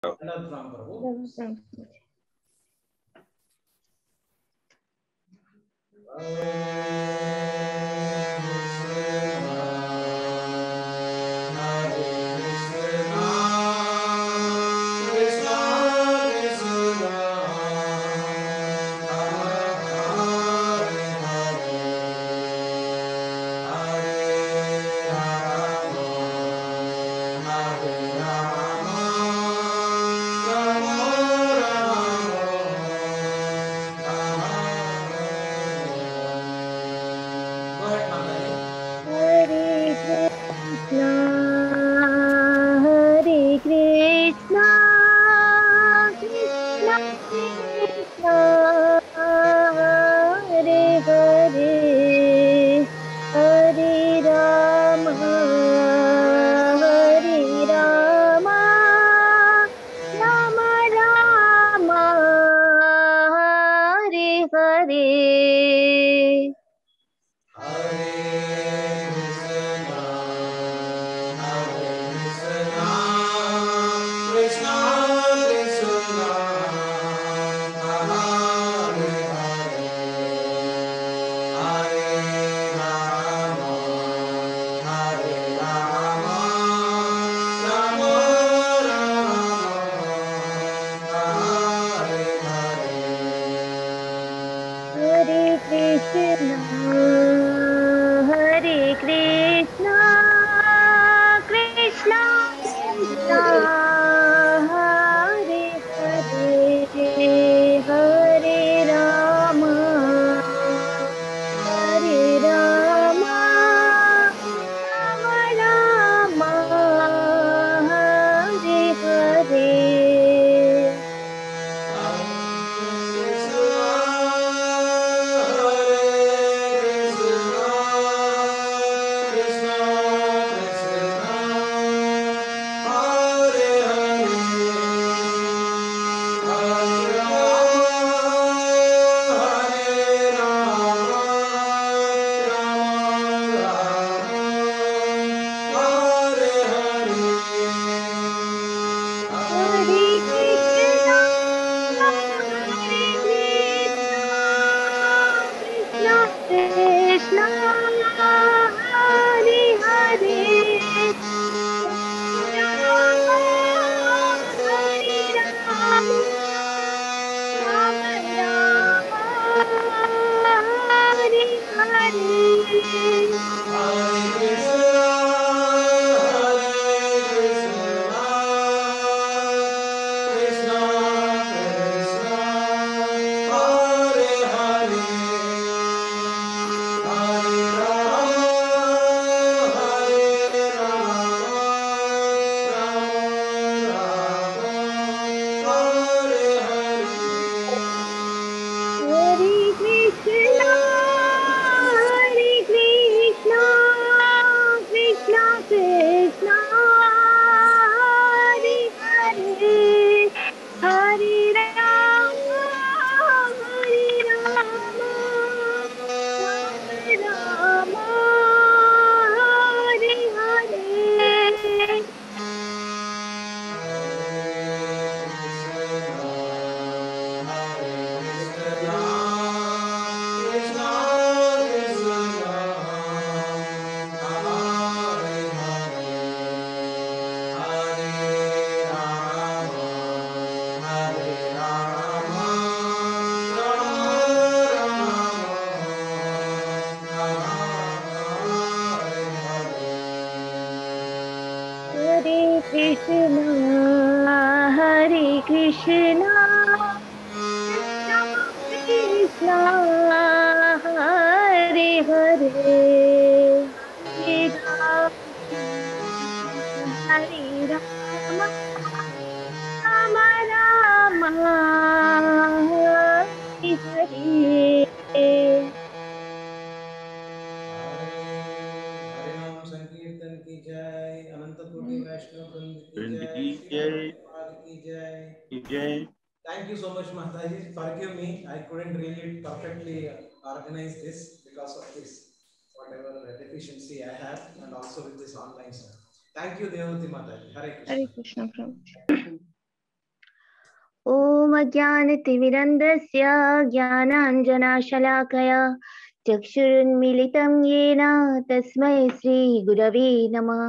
Thank you so much, Mataji. Forgive me, I couldn't really perfectly organize this because of this whatever deficiency I had, and also with this online stuff. Thank you, Devati Mataji. Hare Krishna. Hare Krishna, Prabhu. ॐ अज्ञानतिमिरन्धस्य ज्ञानाञ्जनशलाकया चक्षुरुन्मीलितं येन तस्मै श्रीगुरवे नमः।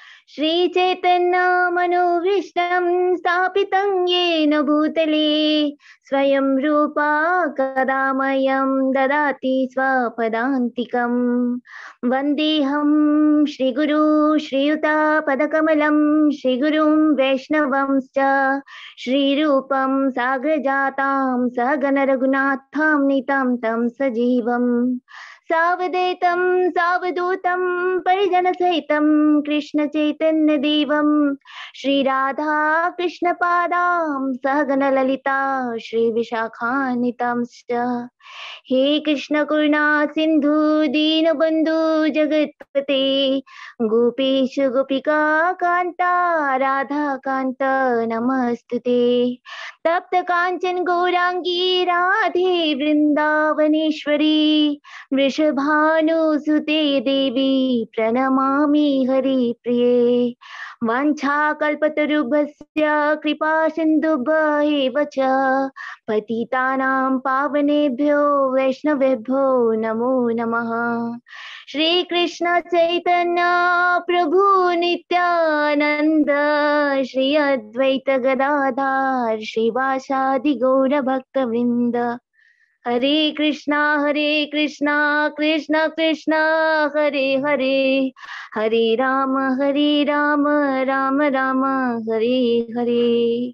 श्रीचैतन्यमनोभीष्टं स्थापितं येन भूतले स्वयं रूपा कदा मह्यं ददाति स्वपदान्तिकम्। वन्देऽहं श्रीगुरु श्रीयुतापदकमलं श्रीगुरुं वैष्णवंश्च श्रीरूपं साग्रजातां सहगण रघुनाथां नीतं तं सजीवम् सावधूतं सावधूतं परिजनसहितं कृष्ण चैतन्य देवं श्रीराधा कृष्ण पादां सहगण ललिता श्री विशाखान्वितांश्च। हे कृष्ण करुणा सिंधु दीनबंधु जगत्पते गोपेश गोपिका कांता राधा कांत नमस्तुते। तप्त कांचन गौरांगी राधे वृंदावनेश्वरी वृषभानुसुते देवी प्रणमामि हरिप्रिये। वाञ्छाकल्पतरुभ्यश्च कृपा सिन्धुभ्यैव च पतितानां पावनेभ्यो वैष्णवेभ्यो नमो नमः। श्री कृष्ण चैतन्य प्रभु नित्यानंद श्री अद्वैत गदाधर श्रीवासादि गौर भक्तवृंद। हरे कृष्णा कृष्ण कृष्ण हरे हरे हरे राम राम राम हरे हरे।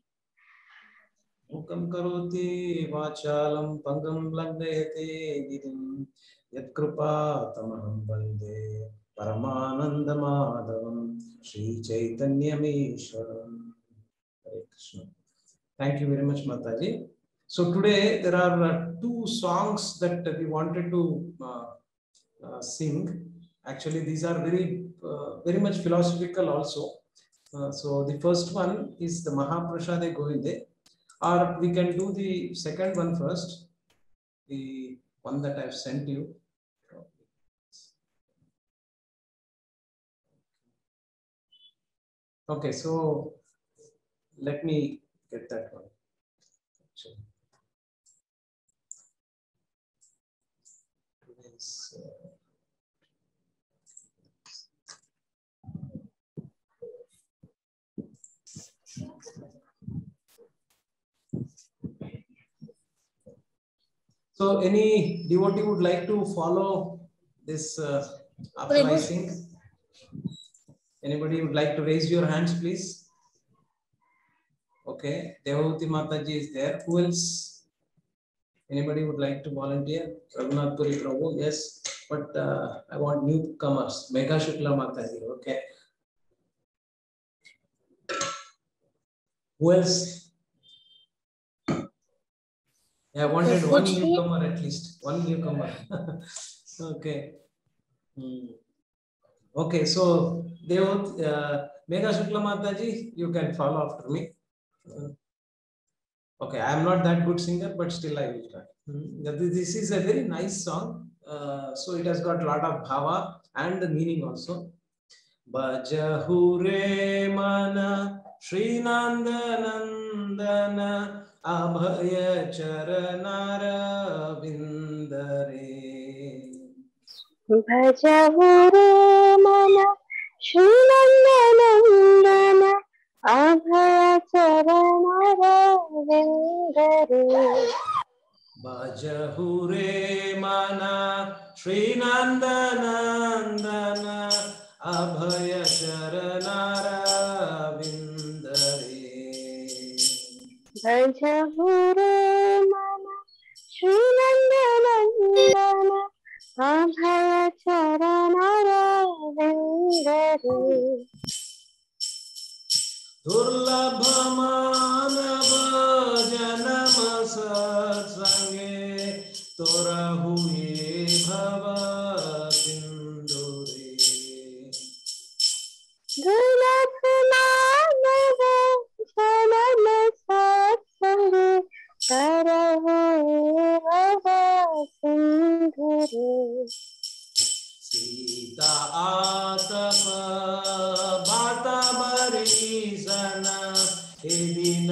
मूकं करोति वाचालं पङ्गुं लङ्घयते गिरिं यत्कृपातमहं वन्दे परमानन्दमाधवं श्रीचैतन्यमीश्वरम्। Hare Krishna. Thank you very much, Mataji. So today there are two songs that we wanted to sing. Actually, these are very much philosophical also. So the first one is the Mahaprasade Govinde, or we can do the second one first, the one that I've sent you. Okay, so let me get that one. So any devotee would like to follow this after I sing? Anybody would like to raise your hands, please? Okay, Devahuti Mataji is there. Who else? Anybody would like to volunteer? Raghunath Puri Prabhu, yes. But I want newcomers. Megha Shukla Mataji, okay. Who else? I wanted one newcomer at least. One newcomer. Okay. Okay, so Megha Shukla Mataji, you can follow after me. Okay, I am not that good singer, but still I will try. This is a very nice song. So it has got a lot of bhava and the meaning also. Bajahure mana Shri Nandanandana Abhaya Charanara Vindare. Bajahure mana Shri Nandanandana Abhaya Charanara Vindare. Bajahure mana Shri Nandanandana Abhaya Charanara Vindare. Bajahure mana Shri Nandanandana Abhaya Charanara Vindare. Durlabha manava janam satsange tora huye bhava sindure. Durlabha manava janam satsange tora huye bhava sindure. Sita atapa bhata barisana edin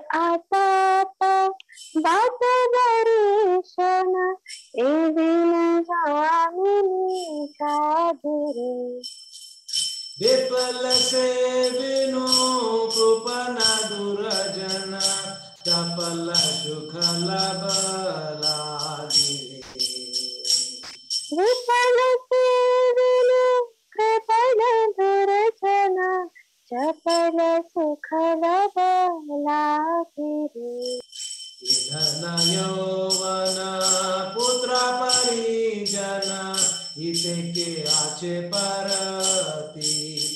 आताप बात दर्शन एवी न जामिनी जाबिरे विपल से विनु coupon दुरजन चपल सुख लब लागिरे विपल से विनु coupon दुरजन चपल सुख लब लागिरे धन यौवन पुत्र परिजन इते के आचे परती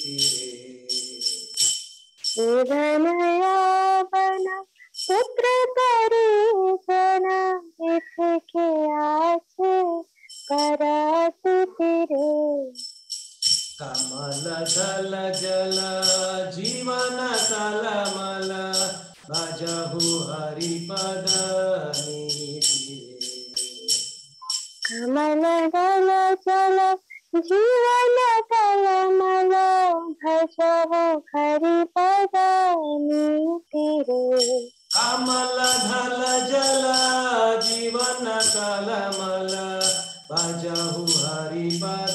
धन यौवन पुत्र परिजन इते के आचे परती कमल दल जल जीवन कलमल भजहु हरिपद कमल दल जल जीवन कलमल भजहु हरिपद नीतिरे कमल दल जल जीवन कलमल भजहु हरिपद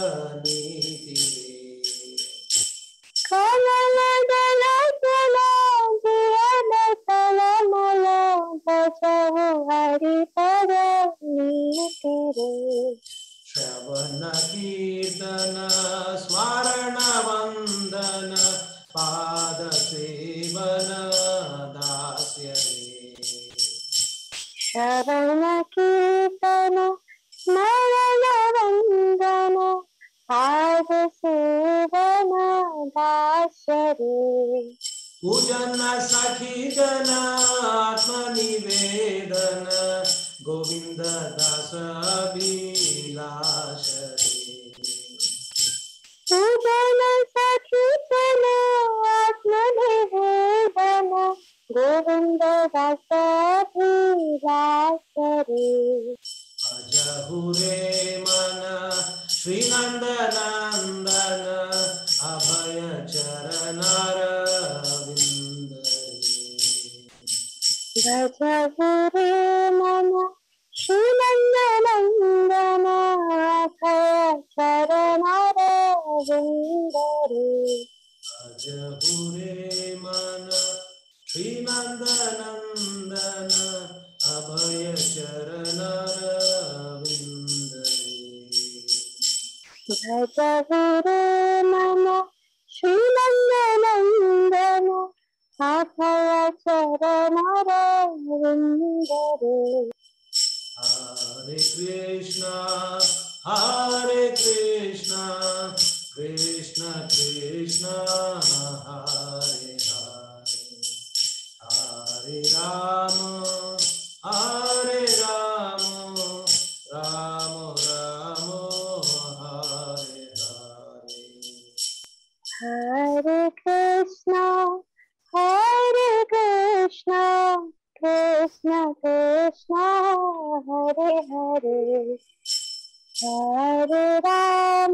कमल दल जल जीवन कलमल भजहु हरिपद नीतिरे श्रवण कीर्तन स्मरण वंदन पाद सेवन दास्य श्रवण कीर्तन स्मरण वंदन पाद सेवन दास्य पूजन सखी जन आत्मनिवेदन गोविंद दास अभिलाष पूजन सखी जन आत्मनिवेदन गोविंद दास अभिलाष भजहु रे मन श्री नंद नंदन अभय चरण भजहु रे मन श्री नंद नंदन अभय चरण भजहु रे मन श्री नंद नंदन अभय चरण भजहु रे मन श्री नंद नंदन अभय चरण हरे कृष्णा कृष्ण कृष्ण हरे हरे हरे राम राम राम हरे हरे हरे कृष्णा कृष्ण कृष्ण हरे हरे हरे राम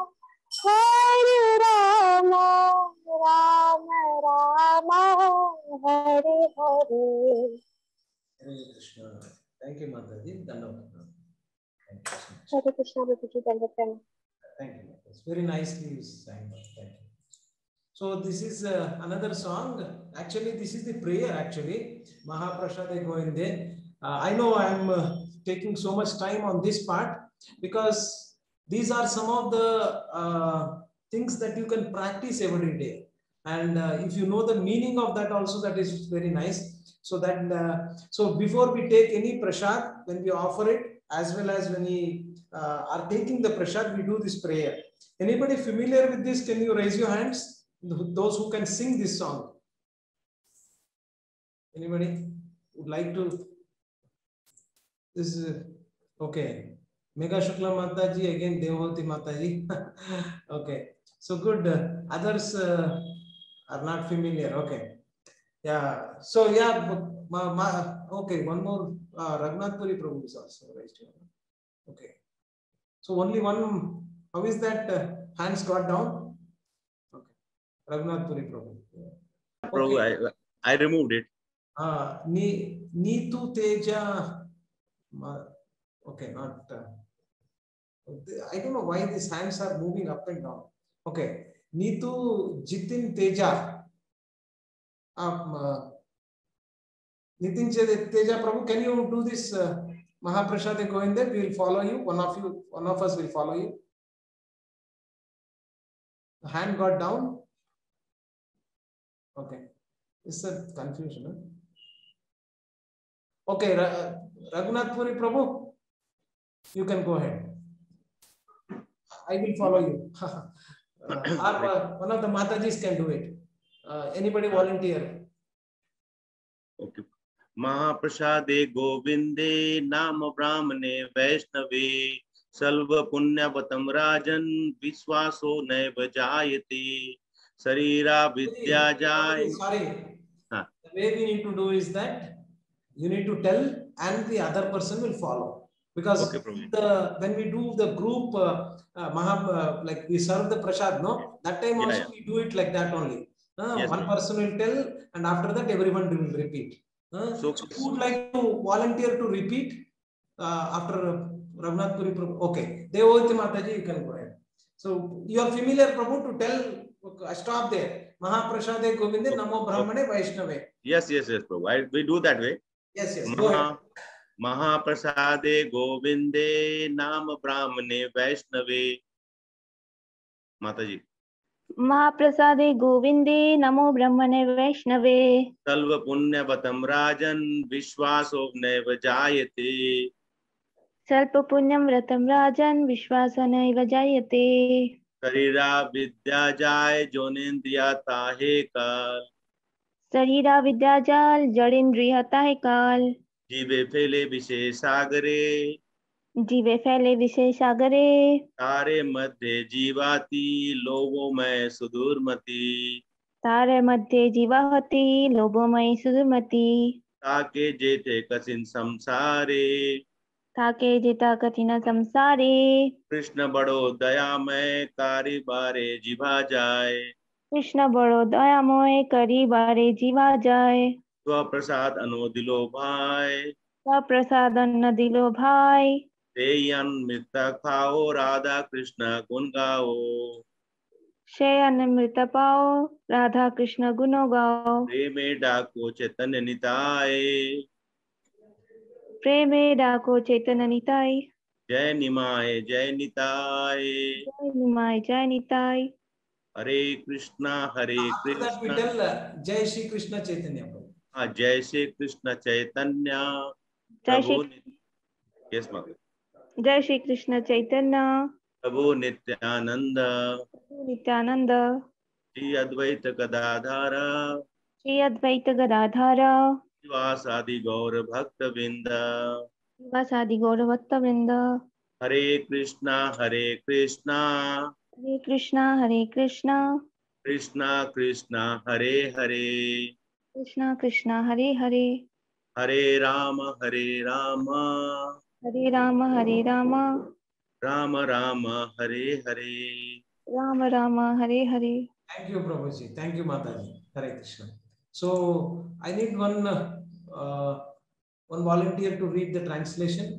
राम राम हरे हरे हरे कृष्णा थैंक यू माता जी धन्यवाद हरे कृष्णा जी धन्यवाद thank you it's very nicely you sang thank you so this is another song actually this is the prayer actually Mahaprasade Goinde I know I am taking so much time on this part because these are some of the things that you can practice every day and if you know the meaning of that also that is very nice so that so before we take any prasad when we offer it as well as when we are taking the prasad we do this prayer anybody familiar with this can you raise your hands those who can sing this song anybody would like to this is okay Megha Shukla Mataji again Devavati Mataji okay so good others are not familiar okay yeah so yeah okay one more Raghunath Puri Prabhu is also raised here okay so only one how is that hands got down okay Raghunath Puri Prabhu Prabhu, I removed it. Neetu Teja. Okay, not. I don't know why these hands are moving up and down. Okay, Neetu Jitin Teja. Nitin Teja Prabhu, can you do this Mahaprasade Govinda? We will follow you. One of us will follow you. The hand got down. Okay, it's a confusion. Huh? Okay, Raghunath Puri Prabhu, you can go ahead. I will follow you. Or one of the Matajis can do it. Anybody volunteer? Okay. Mahaprasade Govinde Nama Brahmane Vaishnave Salva Punyavatam Rajan Viswaso Naiva Jayate Sarira Vidya Jay. Sorry. The way we need to do is that you need to tell and the other person will follow. Because when we do the group like we serve the prasad, no, that time also we do it like that only. Yes, one person will tell and after that everyone will repeat. So who would like to volunteer to repeat after Raghunath Puri Prabhu? Okay, Devavati Mataji, you can go ahead. So you are familiar, Prabhu, to tell. Stop there. Mahaprasade Govinde Namo Brahmane Vaishnave. Yes, Prabhu. We do that way. Yes. Go ahead. Mahaprasade Govinde Nama Brahmane Vaishnave. Mataji. Mahaprasade Govinde Namo Brahmane Vaishnave. Salva Punyavatam Rajan Vishwaso Naiva Jayate. Salpa Punyam Vratam Rajan Vishwasa Naiva Jayate. Sarira Vidya Jai Jonendriya Tahe Kal. Sarira Vidya Jal Jadendriya Tahe Kal. Jive Phele Vishesagare. जीवे फैले विशेष सागरे तारे मध्य जीवाती लोगों में सुदूरमती तारे मध्य जीवाहती लोगों में सुदूरमती ताके जेठे कसिन संसारे ताके जेता कठिन संसारे कृष्ण बड़ो दयामय कारी बारे जीवा जाए कृष्ण बड़ो दयामय करी बारे जीवा जाए स्वप्रसाद अनुदिलो भाई स्वप्रसाद अन्न दिलो भाई तेयन मित्र खाओ राधा कृष्ण गुण गाओ शयन मृत पाओ राधा कृष्ण गुनो गाओ प्रेमे डाको चैतन्य निताय प्रेमे डाको चैतन्य निताय जय निमाय जय निताय जय निमाय जय निताय हरे कृष्णा जय श्री कृष्ण चैतन्य जय श्री कृष्ण चैतन्य प्रभु यस मगर जय श्री कृष्ण चैतन्य प्रभु नित्यानंद श्री अद्वैत गदाधर श्रीवासादि गौर भक्त वृंद हरे कृष्णा हरे कृष्णा कृष्णा कृष्णा हरे हरे कृष्णा कृष्णा हरे हरे हरे राम हरे राम राम राम हरे हरे राम राम हरे हरे. Thank you, Prabhuji. Thank you, Mataji. Hare Krishna. So I need one volunteer to read the translation.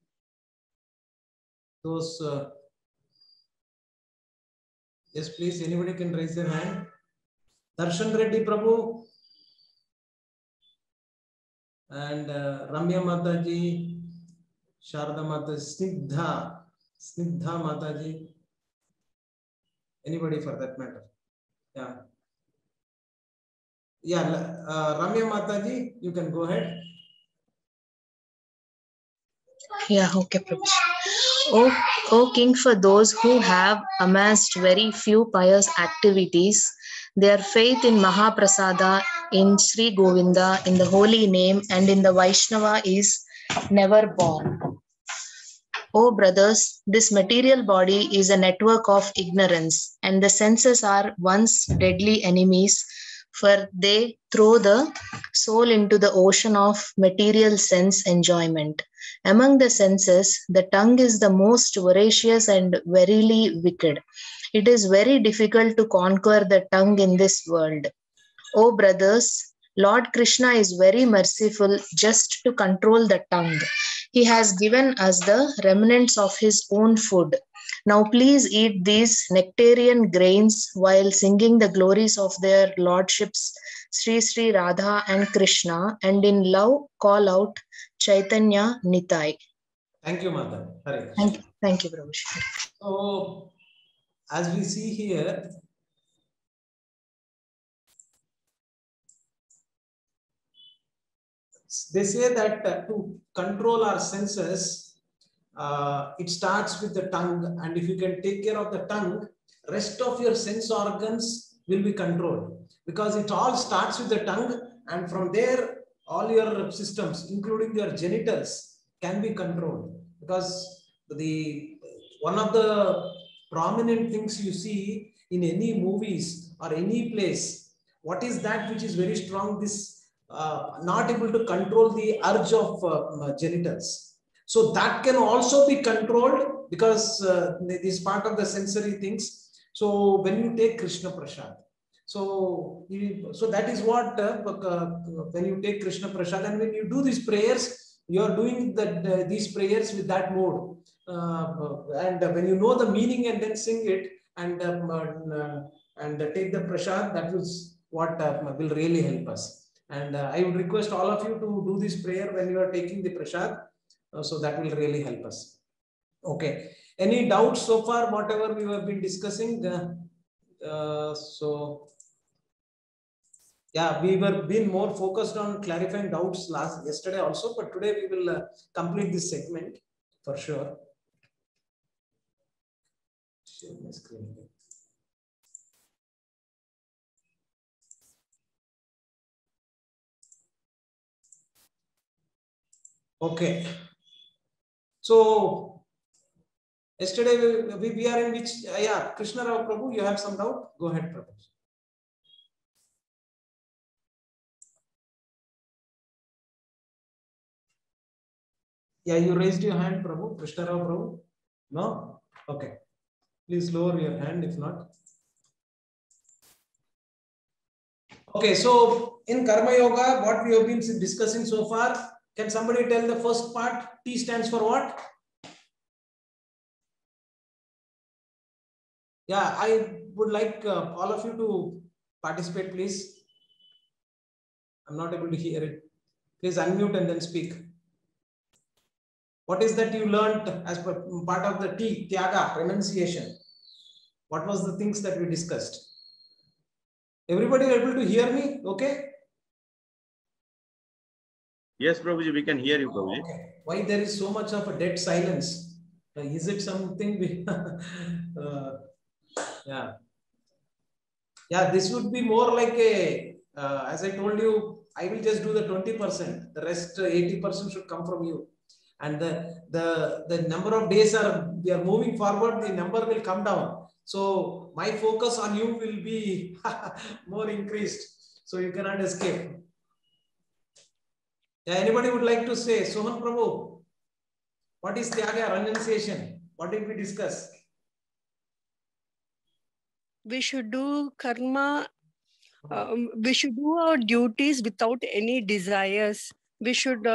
Those yes, please. Anybody can raise their hand. Darshan Reddy Prabhu and Ramya Mataji, Sharada Mataji, Snigdha Mataji. Anybody for that matter? Ramya Mataji, you can go ahead. Yeah, okay, Prabhu. O King, for those who have amassed very few pious activities, their faith in Mahaprasada, in Sri Govinda, in the holy name, and in the Vaishnava is never born. O brothers, this material body is a network of ignorance, and the senses are one's deadly enemies, for they throw the soul into the ocean of material sense enjoyment. Among the senses, the tongue is the most voracious and verily wicked. It is very difficult to conquer the tongue in this world. O brothers, Lord Krishna is very merciful just to control the tongue. He has given us the remnants of his own food. Now please eat these nectarian grains while singing the glories of their lordships Sri Sri Radha and Krishna, and in love call out Chaitanya Nitai. Thank you, Mother. Hare Krishna. Thank you, Prabhu. So, as we see here, they say that to control our senses, it starts with the tongue, and if you can take care of the tongue, rest of your sense organs will be controlled, because it all starts with the tongue, and from there all your systems, including your genitals, can be controlled. Because one of the prominent things you see in any movies or any place, what is that which is very strong? This not able to control the urge of genitals. So that can also be controlled, because this is part of the sensory things. So when you take Krishna Prasad, so that is what when you take Krishna Prasad and when you do these prayers, you are doing these prayers with that mode. And when you know the meaning and then sing it and take the Prasad, that is what will really help us. And I would request all of you to do this prayer when you are taking the Prasad. So that will really help us. Okay. Any doubts so far, whatever we have been discussing? So yeah, we were being more focused on clarifying doubts yesterday also, but today we will complete this segment for sure. Share my screen. Okay. So yesterday we are in which, yeah, Krishna Rao Prabhu, you have some doubt? Go ahead, Prabhu. Yeah, you raised your hand, Prabhu. Krishna Rao Prabhu? No? Okay. Please lower your hand if not. Okay, so in Karma Yoga, what we have been discussing so far, can somebody tell the first part? T stands for what? Yeah, I would like all of you to participate, please. I'm not able to hear it. Please unmute and then speak. What is that you learned as part of the T, Tyaga, renunciation? What was the things that we discussed? Everybody able to hear me? Okay? Yes, Prabhuji, we can hear you, Prabhuji. Okay. Why there is so much of a dead silence? Is it something we yeah. Yeah, this would be more like a, as I told you, I will just do the 20%. The rest 80% should come from you. And the number of days we are moving forward, the number will come down. So my focus on you will be more increased. So you cannot escape. Yeah, anybody would like to say, Sohan Prabhu, what is Tyaga, renunciation? What did we discuss? We should do karma. We should do our duties without any desires. We should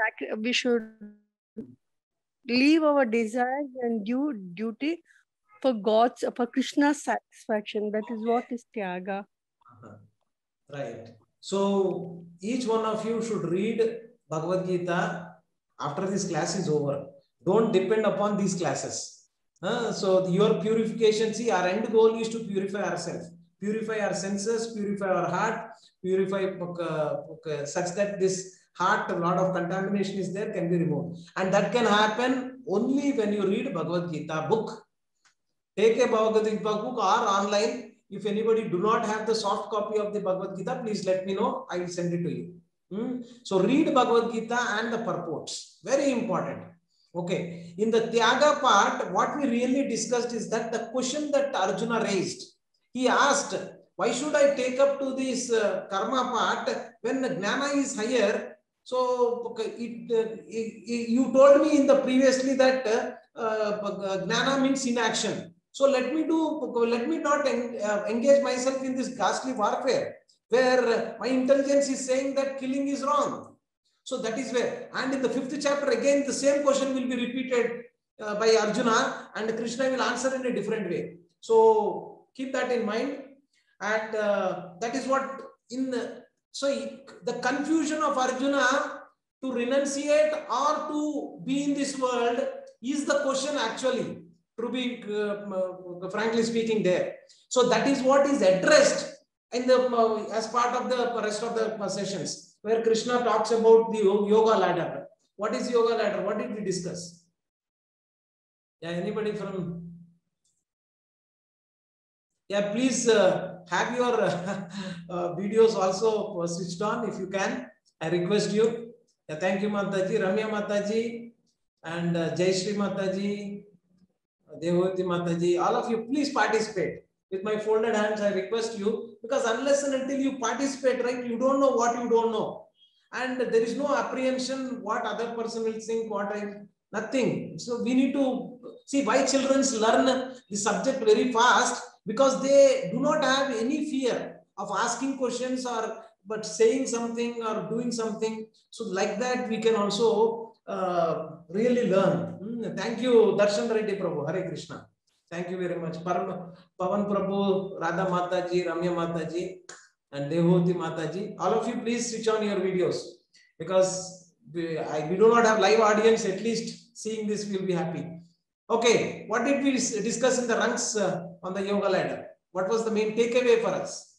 leave our desires and do duty for Krishna's satisfaction. That is what is Tyaga. Right. So each one of you should read Bhagavad Gita after this class is over. Don't depend upon these classes. So your purification, see, our end goal is to purify ourselves, purify our senses, purify our heart, purify such that this heart, a lot of contamination is there, can be removed. And that can happen only when you read Bhagavad Gita book. Take a Bhagavad Gita book or online. If anybody do not have the soft copy of the Bhagavad Gita, please let me know. I will send it to you. So read Bhagavad Gita and the purports. Very important. Okay. In the Tyaga part, what we really discussed is that the question that Arjuna raised, he asked, why should I take up to this karma part when the Gnana is higher? So you told me in the previously that Gnana means inaction. So let me not engage myself in this ghastly warfare. where my intelligence is saying that killing is wrong. So that is where, and in the 5th chapter again the same question will be repeated by Arjuna, and Krishna will answer in a different way. So keep that in mind, and that is what so the confusion of Arjuna to renunciate or to be in this world is the question actually, to be frankly speaking there. So that is what is addressed in the as part of the rest of the sessions, where Krishna talks about the yoga ladder. What is yoga ladder? What did we discuss? Yeah, anybody from? Yeah, please have your videos also switched on if you can. I request you. Yeah, thank you, Mataji, Ramya Mataji, and Jayashree Mataji, Devoti Mataji. All of you, please participate. With my folded hands, I request you, because unless and until you participate, right, you don't know what you don't know, and there is no apprehension what other person will think, nothing. So we need to see why children learn the subject very fast, because they do not have any fear of asking questions or but saying something or doing something. So like that we can also really learn. Thank you, Darshan Reddy Prabhu. Hare Krishna. Thank you very much. Pavan Prabhu, Radha Mataji, Ramya Mataji, and Devoti Mataji. All of you, please switch on your videos, because we do not have live audience. At least seeing this, we'll be happy. Okay, what did we discuss in the ranks on the yoga ladder? What was the main takeaway for us?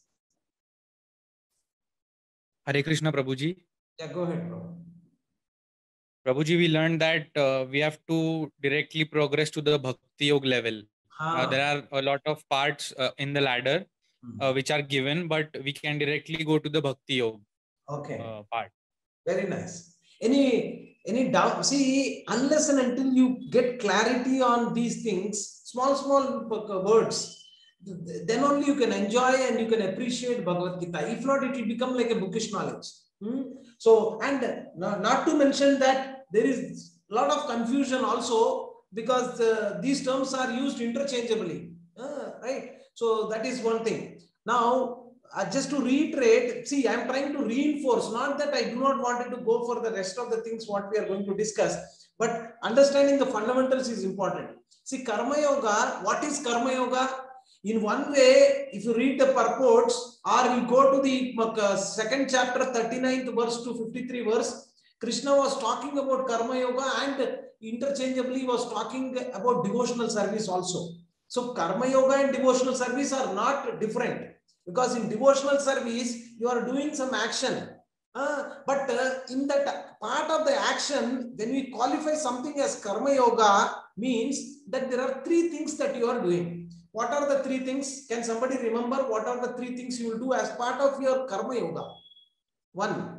Hare Krishna, Prabhuji. Yeah, go ahead, bro. Prabhuji, we learned that we have to directly progress to the Bhakti Yoga level. There are a lot of parts in the ladder which are given, but we can directly go to the Bhakti Yoga part. Very nice. Any doubt? See, unless and until you get clarity on these things, small words, then only you can enjoy and you can appreciate Bhagavad Gita. If not, it will become like a bookish knowledge. So, and not to mention that there is a lot of confusion also, because these terms are used interchangeably, right? So that is one thing. Now, just to reiterate, see, I am trying to reinforce, not that I do not want to go for the rest of the things what we are going to discuss, but understanding the fundamentals is important. See, Karma Yoga, what is Karma Yoga? In one way, if you read the purports, or you go to the 2nd chapter, 39th verse to 53 verse, Krishna was talking about Karma Yoga, and interchangeably was talking about devotional service also. So Karma Yoga and devotional service are not different, because in devotional service, you are doing some action. But in that part of the action, when we qualify something as Karma Yoga, means that there are 3 things that you are doing. What are the 3 things? Can somebody remember what are the 3 things you will do as part of your Karma Yoga? 1.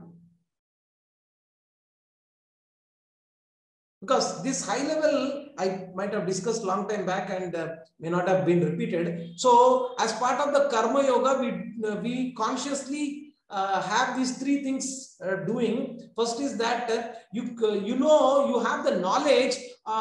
Because this high level, I might have discussed long time back and may not have been repeated. So as part of the Karma Yoga, we consciously have these 3 things doing. First is that you have the knowledge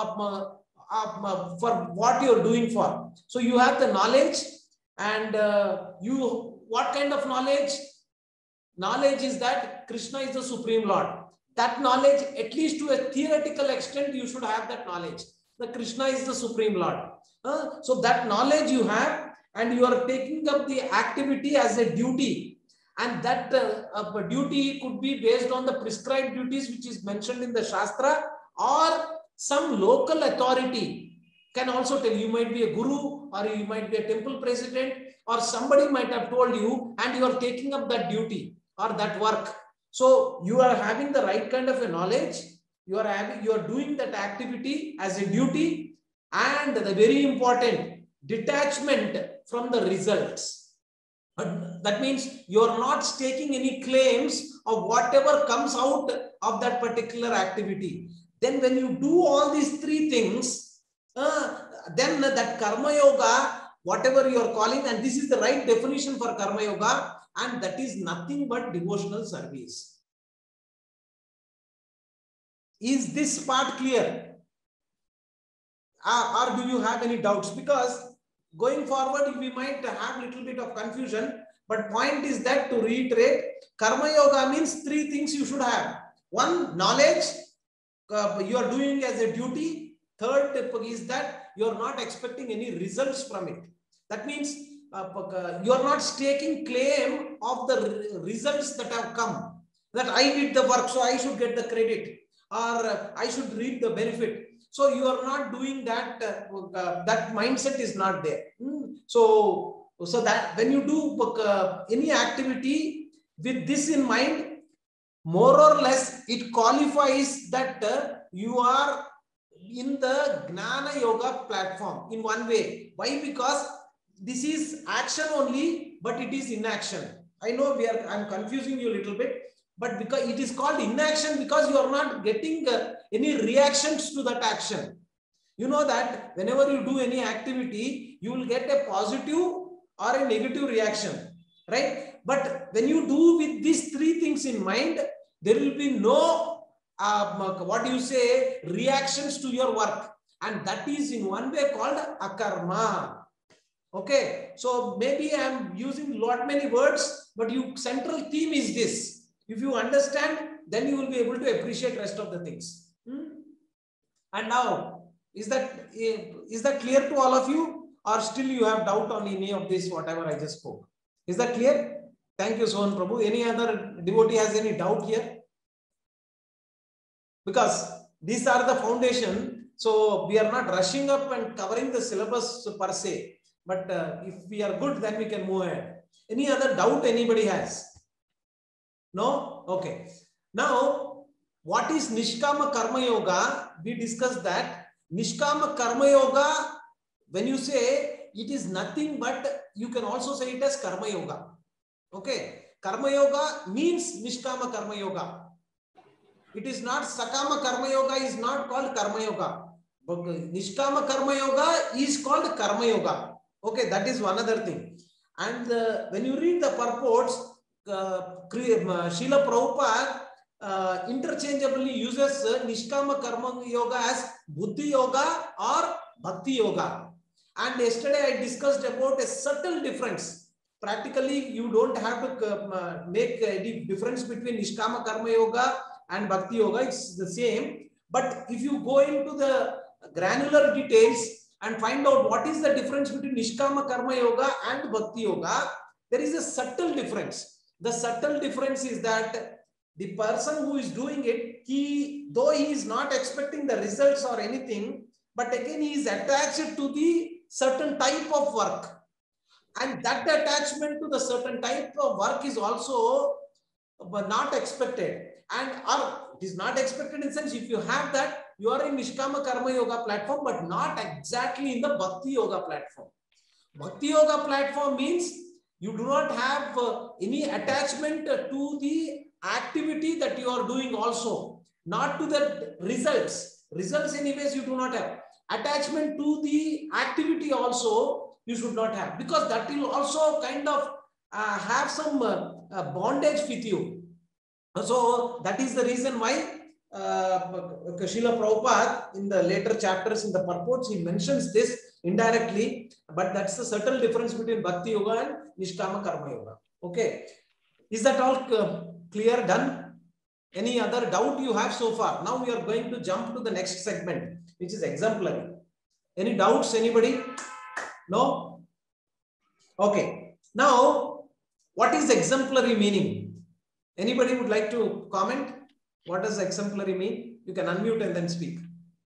for what you're doing for. So you have the knowledge, and what kind of knowledge? Knowledge is that Krishna is the Supreme Lord. That knowledge, at least to a theoretical extent, you should have that knowledge. That Krishna is the Supreme Lord. So that knowledge you have, and you are taking up the activity as a duty. And that duty could be based on the prescribed duties which is mentioned in the Shastra, or some local authority can also tell. You might be a guru, or you might be a temple president, or somebody might have told you, and you are taking up that duty or that work. So you are having the right kind of a knowledge. You are doing that activity as a duty, and the very important detachment from the results. That means you are not staking any claims of whatever comes out of that particular activity. Then when you do all these 3 things, then that Karma Yoga, whatever you are calling, and this is the right definition for Karma Yoga, and that is nothing but devotional service. Is this part clear? Or do you have any doubts? Because going forward, we might have a little bit of confusion, But point is that, to reiterate, Karma Yoga means three things you should have. One, knowledge, you are doing as a duty. Third is that you are not expecting any results from it. That means you are not taking claim of the results that have come. That I did the work, so I should get the credit, or I should reap the benefit. So you are not doing that. That mindset is not there. So that when you do any activity with this in mind, more or less it qualifies that you are in the Gnana Yoga platform in one way. Why? Because this is action only, but it is inaction. I know I'm confusing you a little bit, but because it is called inaction, because you are not getting any reactions to that action. You know that whenever you do any activity, you will get a positive or a negative reaction, right? But when you do with these three things in mind, there will be no reactions to your work, and that is in one way called akarma. Okay, so maybe I am using lot many words, but central theme is this. If you understand, then you will be able to appreciate rest of the things. And now, is that clear to all of you, or still you have doubt on any of this, whatever I just spoke? Is that clear? Thank you, Sohan Prabhu. Any other devotee has any doubt here? Because these are the foundation, so we are not rushing up and covering the syllabus per se. But if we are good, then we can move ahead. Any other doubt anybody has? No? Okay. Now, what is Nishkama Karma Yoga? We discussed that. Nishkama Karma Yoga, when you say, it is nothing but, you can also say it as Karma Yoga. Okay. Karma Yoga means Nishkama Karma Yoga. It is not Sakama Karma Yoga, is not called Karma Yoga. But Nishkama Karma Yoga is called Karma Yoga. Okay, that is one other thing. And when you read the purports, Srila Prabhupada interchangeably uses Nishkama Karma Yoga as Buddhi Yoga or Bhakti Yoga. And yesterday I discussed about a subtle difference. Practically, you don't have to make any difference between Nishkama Karma Yoga and Bhakti Yoga. It's the same. But if you go into the granular details and find out what is the difference between Nishkama Karma Yoga and Bhakti Yoga, there is a subtle difference. The subtle difference is that the person who is doing it, though he is not expecting the results or anything, but again he is attached to the certain type of work. And that attachment to the certain type of work is also not expected. And it is not expected in the sense, if you have that, you are in Nishkama Karma Yoga platform, but not exactly in the Bhakti Yoga platform. Bhakti Yoga platform means you do not have any attachment to the activity that you are doing also, not to the results. Results anyways you do not have. Attachment to the activity also you should not have, because that will also kind of have some bondage with you. So that is the reason why Srila Prabhupada in the later chapters in the purports, he mentions this indirectly, but that's the subtle difference between Bhakti Yoga and Nishkama Karma Yoga. Okay. Is that all clear, done? Any other doubt you have so far? Now we are going to jump to the next segment, which is exemplary. Any doubts, anybody? No? Okay. Now, what is exemplary meaning? Anybody would like to comment? What does exemplary mean? You can unmute and then speak.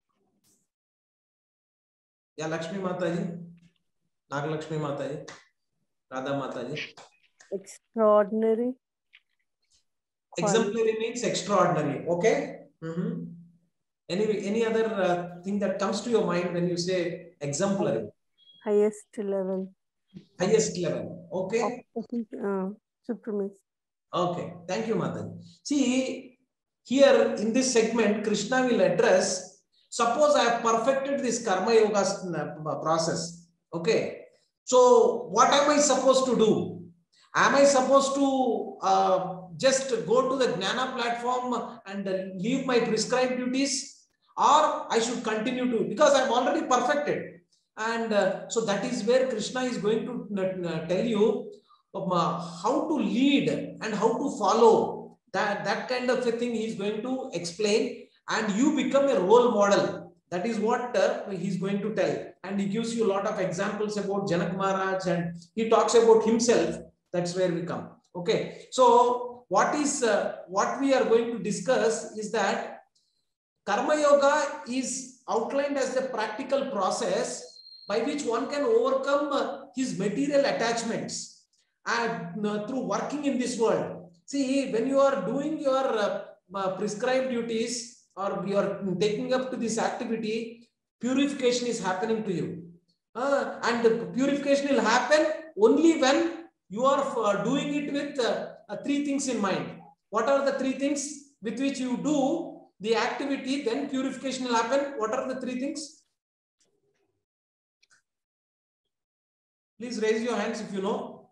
Yeah, Lakshmi Mataji, Nagalakshmi Mataji, Radha Mataji. Extraordinary. Exemplary means extraordinary. Okay. Any other thing that comes to your mind when you say exemplary? Highest level. Highest level. Okay. Supremacy. Okay. Thank you, Mataji. See, here in this segment, Krishna will address, suppose I have perfected this Karma Yoga process. Okay. So what am I supposed to do? Am I supposed to just go to the Jnana platform and leave my prescribed duties? Or I should continue to, because I'm already perfected. And so that is where Krishna is going to tell you how to lead and how to follow. That kind of a thing he's going to explain, and you become a role model. That is what he's going to tell. And he gives you a lot of examples about Janak Maharaj, and he talks about himself. That's where we come. Okay. So what we are going to discuss is that Karma Yoga is outlined as a practical process by which one can overcome his material attachments and through working in this world. See, when you are doing your prescribed duties or you are taking up to this activity, purification is happening to you. And the purification will happen only when you are doing it with 3 things in mind. What are the 3 things with which you do the activity? Then purification will happen. What are the 3 things? Please raise your hands if you know.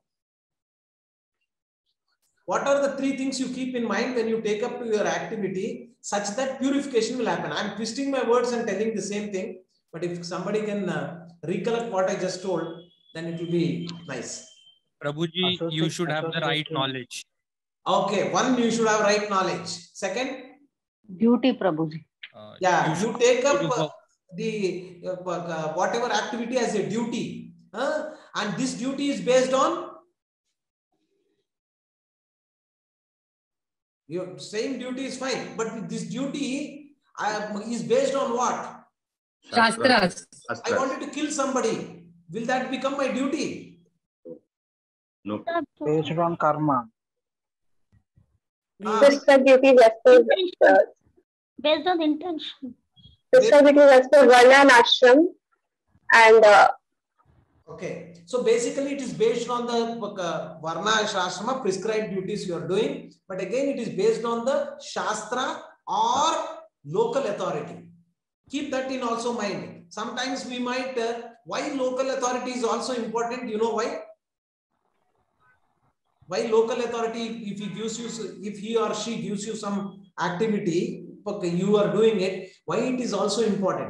What are the 3 things you keep in mind when you take up to your activity such that purification will happen? I am twisting my words and telling the same thing, but if somebody can recollect what I just told, then it will be nice. Prabhuji, you should have the right knowledge. Okay, 1, you should have right knowledge. 2nd? Duty, Prabhuji. Yeah, you take up the whatever activity as a duty. And this duty is based on your same duty is fine, but this duty is based on what? Shastras. I wanted to kill somebody. Will that become my duty? No. Based on karma. Prescribed duties as per based on intention. Prescribed duties as per Varna and Ashram, and okay. So basically, it is based on the Varna Ashrama prescribed duties you are doing, but again, it is based on the Shastra or local authority. Keep that in also mind. Sometimes we might, why local authority is also important. You know why? Why local authority, if he gives you, if he or she gives you some activity, okay, you are doing it, why it is also important?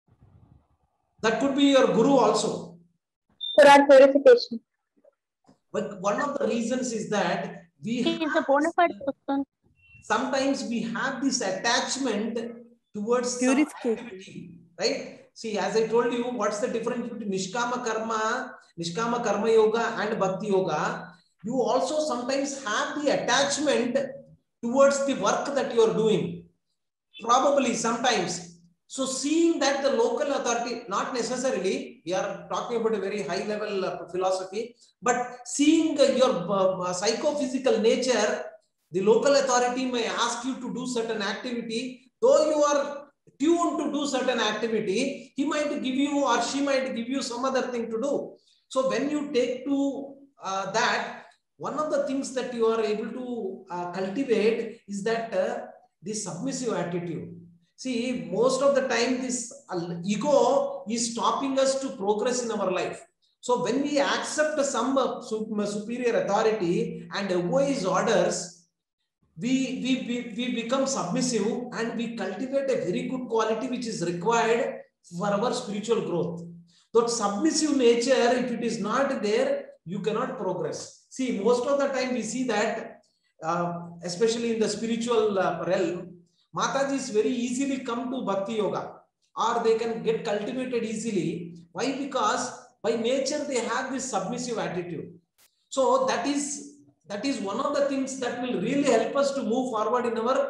That could be your guru also. For our purification. But one of the reasons is that we is a bona fide person. Sometimes we have this attachment towards purification, right? See, as I told you, what's the difference between Nishkama Karma Yoga and Bhakti Yoga? You also sometimes have the attachment towards the work that you are doing. Probably sometimes. So seeing that the local authority, not necessarily, we are talking about a very high level philosophy, but seeing your psychophysical nature, the local authority may ask you to do certain activity, though you are tuned to do certain activity, he might give you or she might give you some other thing to do. So when you take to that, one of the things that you are able to cultivate is that this submissive attitude. See, most of the time this ego is stopping us to progress in our life. So when we accept some superior authority and obey his orders, we become submissive and we cultivate a very good quality which is required for our spiritual growth. That submissive nature, if it is not there, you cannot progress. See, most of the time we see that, especially in the spiritual realm, Matajis very easily come to Bhakti Yoga, or they can get cultivated easily. Why? Because by nature they have this submissive attitude. So that is one of the things that will really help us to move forward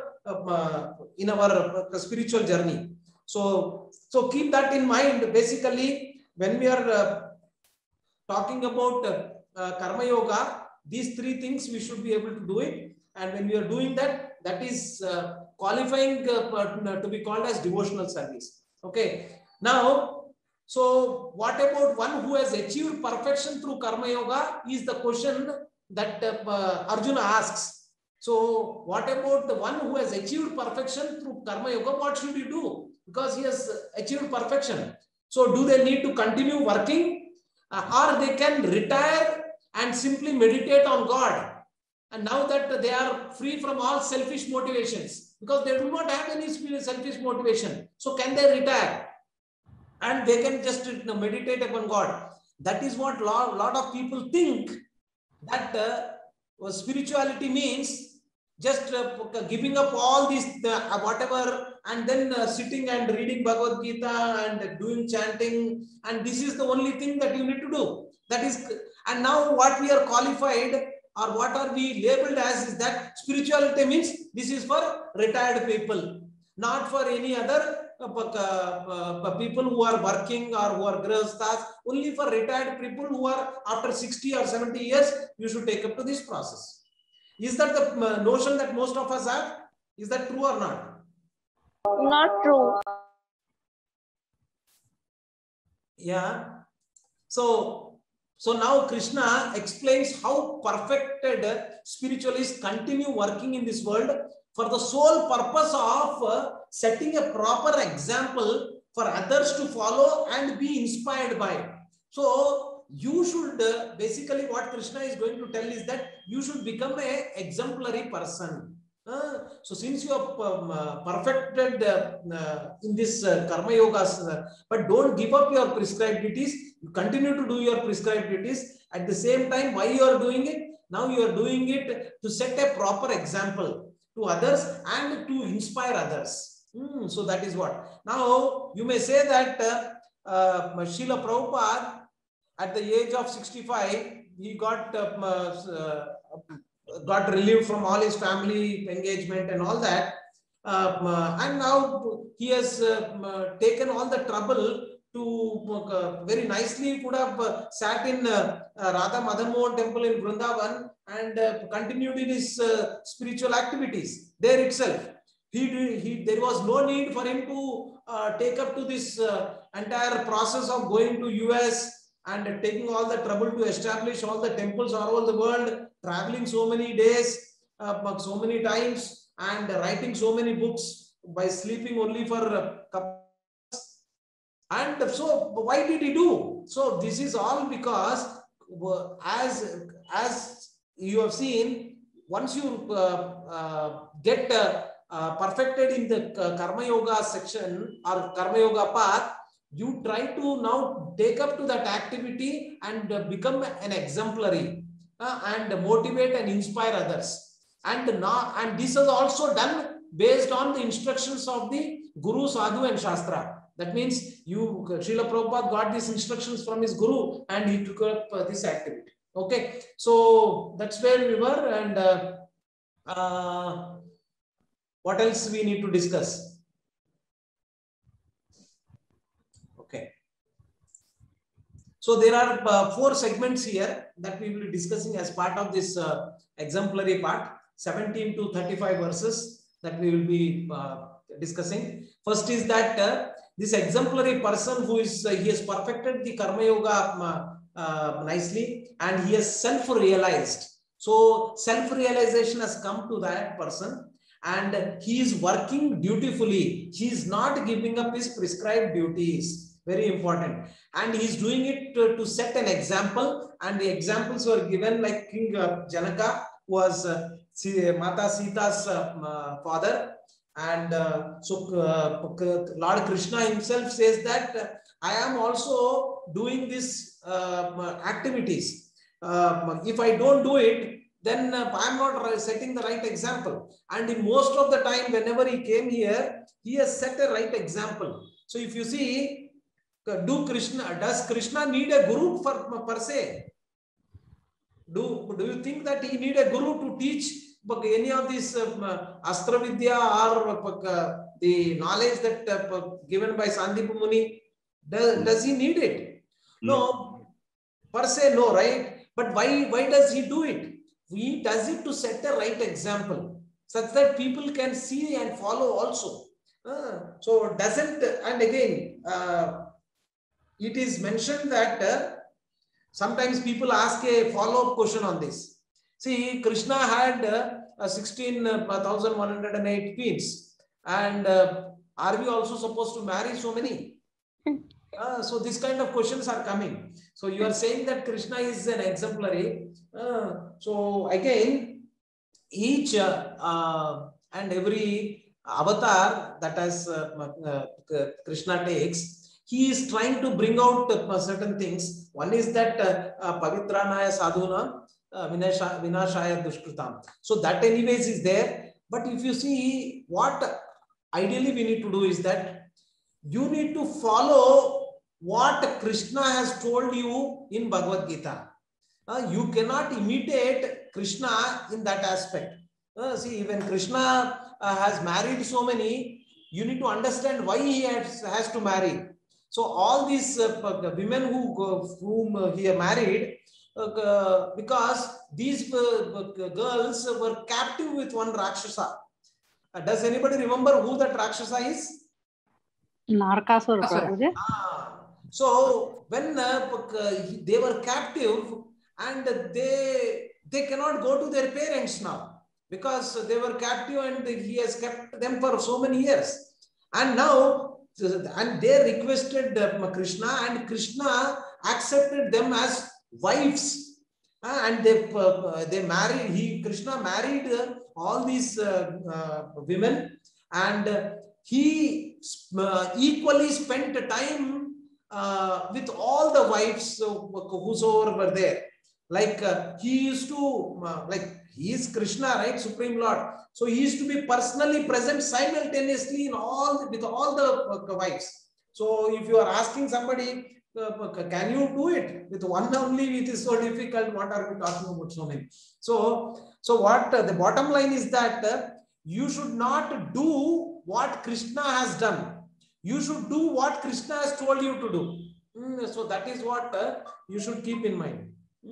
in our spiritual journey. So keep that in mind. Basically, when we are talking about Karma Yoga, these 3 things we should be able to do it. And when we are doing that, that is qualifying to be called as devotional service. Okay. Now, so what about one who has achieved perfection through Karma Yoga is the question that Arjuna asks. So what about the one who has achieved perfection through Karma Yoga? What should he do? Because he has achieved perfection. So do they need to continue working or they can retire and simply meditate on God? And now that they are free from all selfish motivations, because they do not have any selfish motivation. So can they retire? And they can just meditate upon God. That is what a lot of people think. that spirituality means just giving up all these whatever, and then sitting and reading Bhagavad Gita and doing chanting, and this is the only thing that you need to do. That is, and now what we are qualified or what are we labeled as is that spirituality means this is for retired people, not for any other people who are working or who are grahasthas. Only for retired people who are after 60 or 70 years, you should take up to this process. Is that the notion that most of us have? Is that true or not? Not true. Yeah. So now Krishna explains how perfected spiritualists continue working in this world for the sole purpose of setting a proper example for others to follow and be inspired by. So you should basically, what Krishna is going to tell is that you should become an exemplary person. So since you are perfected in this karma yogas, but don't give up your prescribed duties, you continue to do your prescribed duties. At the same time, why you are doing it? Now you are doing it to set a proper example to others and to inspire others. So that is what. Now you may say that Srila Prabhupada, at the age of 65, he got relieved from all his family engagement and all that. And now he has taken all the trouble to very nicely could have sat in Radha Madan Mohan temple in Vrindavan and continued in his spiritual activities there itself. There was no need for him to take up to this entire process of going to US and taking all the trouble to establish all the temples all over the world, traveling so many days, so many times, and writing so many books by sleeping only for a couple. And so why did he do? So this is all because as you have seen, once you get perfected in the Karma Yoga section or Karma Yoga path, you try to now take up to that activity and become an exemplary and motivate and inspire others. And this is also done based on the instructions of the Guru, Sadhu and Shastra. That means Srila Prabhupada got these instructions from his Guru and he took up this activity. Okay, so that's where we were, and what else we need to discuss? Okay. So there are 4 segments here that we will be discussing as part of this exemplary part, 17 to 35 verses that we will be discussing. First is that this exemplary person who is, he has perfected the Karma Yoga nicely and he has self-realized. So self-realization has come to that person and he is working dutifully. He is not giving up his prescribed duties. Very important. And he is doing it to set an example, and the examples were given like King Janaka was Mata Sita's father. And Lord Krishna himself says that I am also doing these activities. If I don't do it, then I am not setting the right example. And in most of the time, whenever he came here, he has set a right example. So if you see, does Krishna need a guru per se? Do you think that he need a guru to teach any of this Astra Vidya or the knowledge that given by Sandipa Muni? Does he need it? No, per se, no, right? But why does he do it? He does it to set the right example such that people can see and follow also. So doesn't, and again, it is mentioned that sometimes people ask a follow-up question on this. See, Krishna had 16,108 queens, and are we also supposed to marry so many? So this kind of questions are coming. So you are saying that Krishna is an exemplary. So again, each and every avatar that as Krishna takes, he is trying to bring out certain things. One is that Pavitranaya Sadhuna, Vinashaya Dushkritam. So that anyways is there. But if you see, what ideally we need to do is that you need to follow what Krishna has told you in Bhagavad Gita. You cannot imitate Krishna in that aspect. See, when Krishna has married so many, you need to understand why he has to marry. So all these women whom he married, because these girls were captive with one Rakshasa. Does anybody remember who that Rakshasa is? Narkasura, Prabhuji. So when they were captive and they cannot go to their parents now because they were captive and he has kept them for so many years. And now, and they requested Krishna, and Krishna accepted them as wives. And they married, Krishna married all these women, and he equally spent time with all the wives whosoever were there. Like he used to, he is Krishna, right? Supreme Lord. So he used to be personally present simultaneously in with all the wives. So if you are asking somebody, can you do it with one only? It is so difficult. What are we talking about so many? So what the bottom line is that you should not do what Krishna has done. You should do what Krishna has told you to do. So that is what you should keep in mind.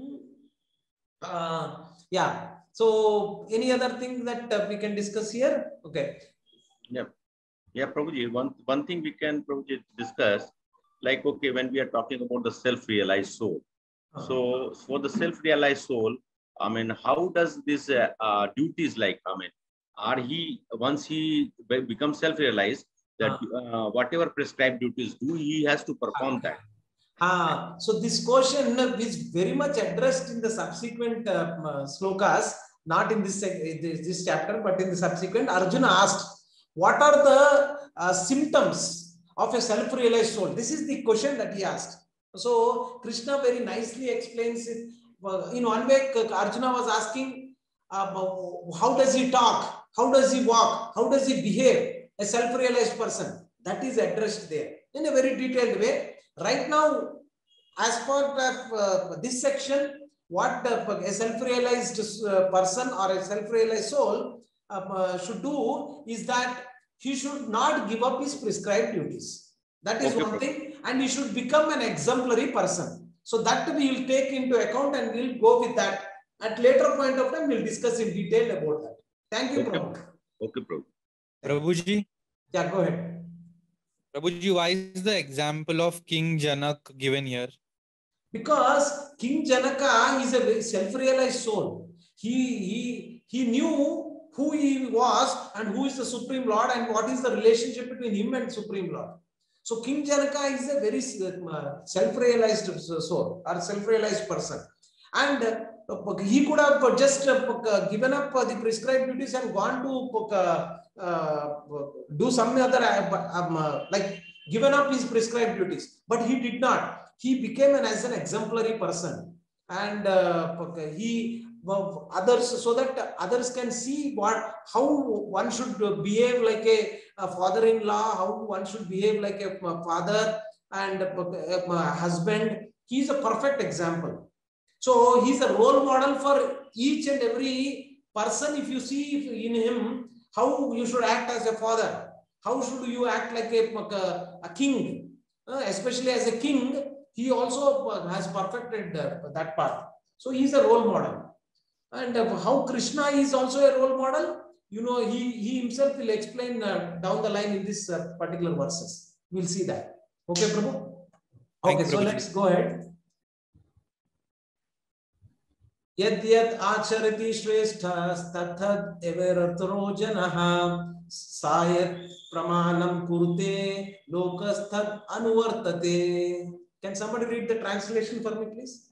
Yeah. So any other thing that we can discuss here? Okay. Yeah, Prabhuji. One thing we can Prabhuji discuss, like, okay, when we are talking about the self-realized soul. So for the self-realized soul, I mean, how does this duties like, I mean, once he becomes self-realized, that whatever prescribed duties he has to perform that. So this question is very much addressed in the subsequent slokas, not in this chapter, but in the subsequent. Arjuna asked, what are the symptoms of a self-realized soul? This is the question that he asked. So Krishna very nicely explains it. In one way, Arjuna was asking, how does he talk? How does he walk? How does he behave? A self-realized person. That is addressed there in a very detailed way. Right now, as part of this section, what a self-realized person or a self-realized soul should do is that he should not give up his prescribed duties. That is one thing, and he should become an exemplary person. So that we will take into account, and we'll go with that. At later point of time, we'll discuss in detail about that. Thank you, Prabhu. Okay, Prabhu. Prabhuji. Yeah, go ahead. Prabhuji, why is the example of King Janak given here? Because King Janaka is a self-realized soul. He knew who he was and who is the Supreme Lord and what is the relationship between him and Supreme Lord. So King Janaka is a very self-realized soul or self-realized person. And he could have just given up the prescribed duties and gone to do some other, like given up his prescribed duties. But he did not. He became as an exemplary person, and others, so that others can see how one should behave like a father-in-law, how one should behave like a father and a husband. He is a perfect example. So he is a role model for each and every person. If you see in him how you should act as a father, how should you act like a king, especially as a king. He also has perfected that part. So he is a role model. And how Krishna is also a role model, you know, he himself will explain down the line in this particular verses. We'll see that. Okay, Prabhu? Okay, so let's go ahead. Yad yad acharati shreshthas tathad everartaro janaha sayat pramanam kurte lokasthat anuvartate. Can somebody read the translation for me, please?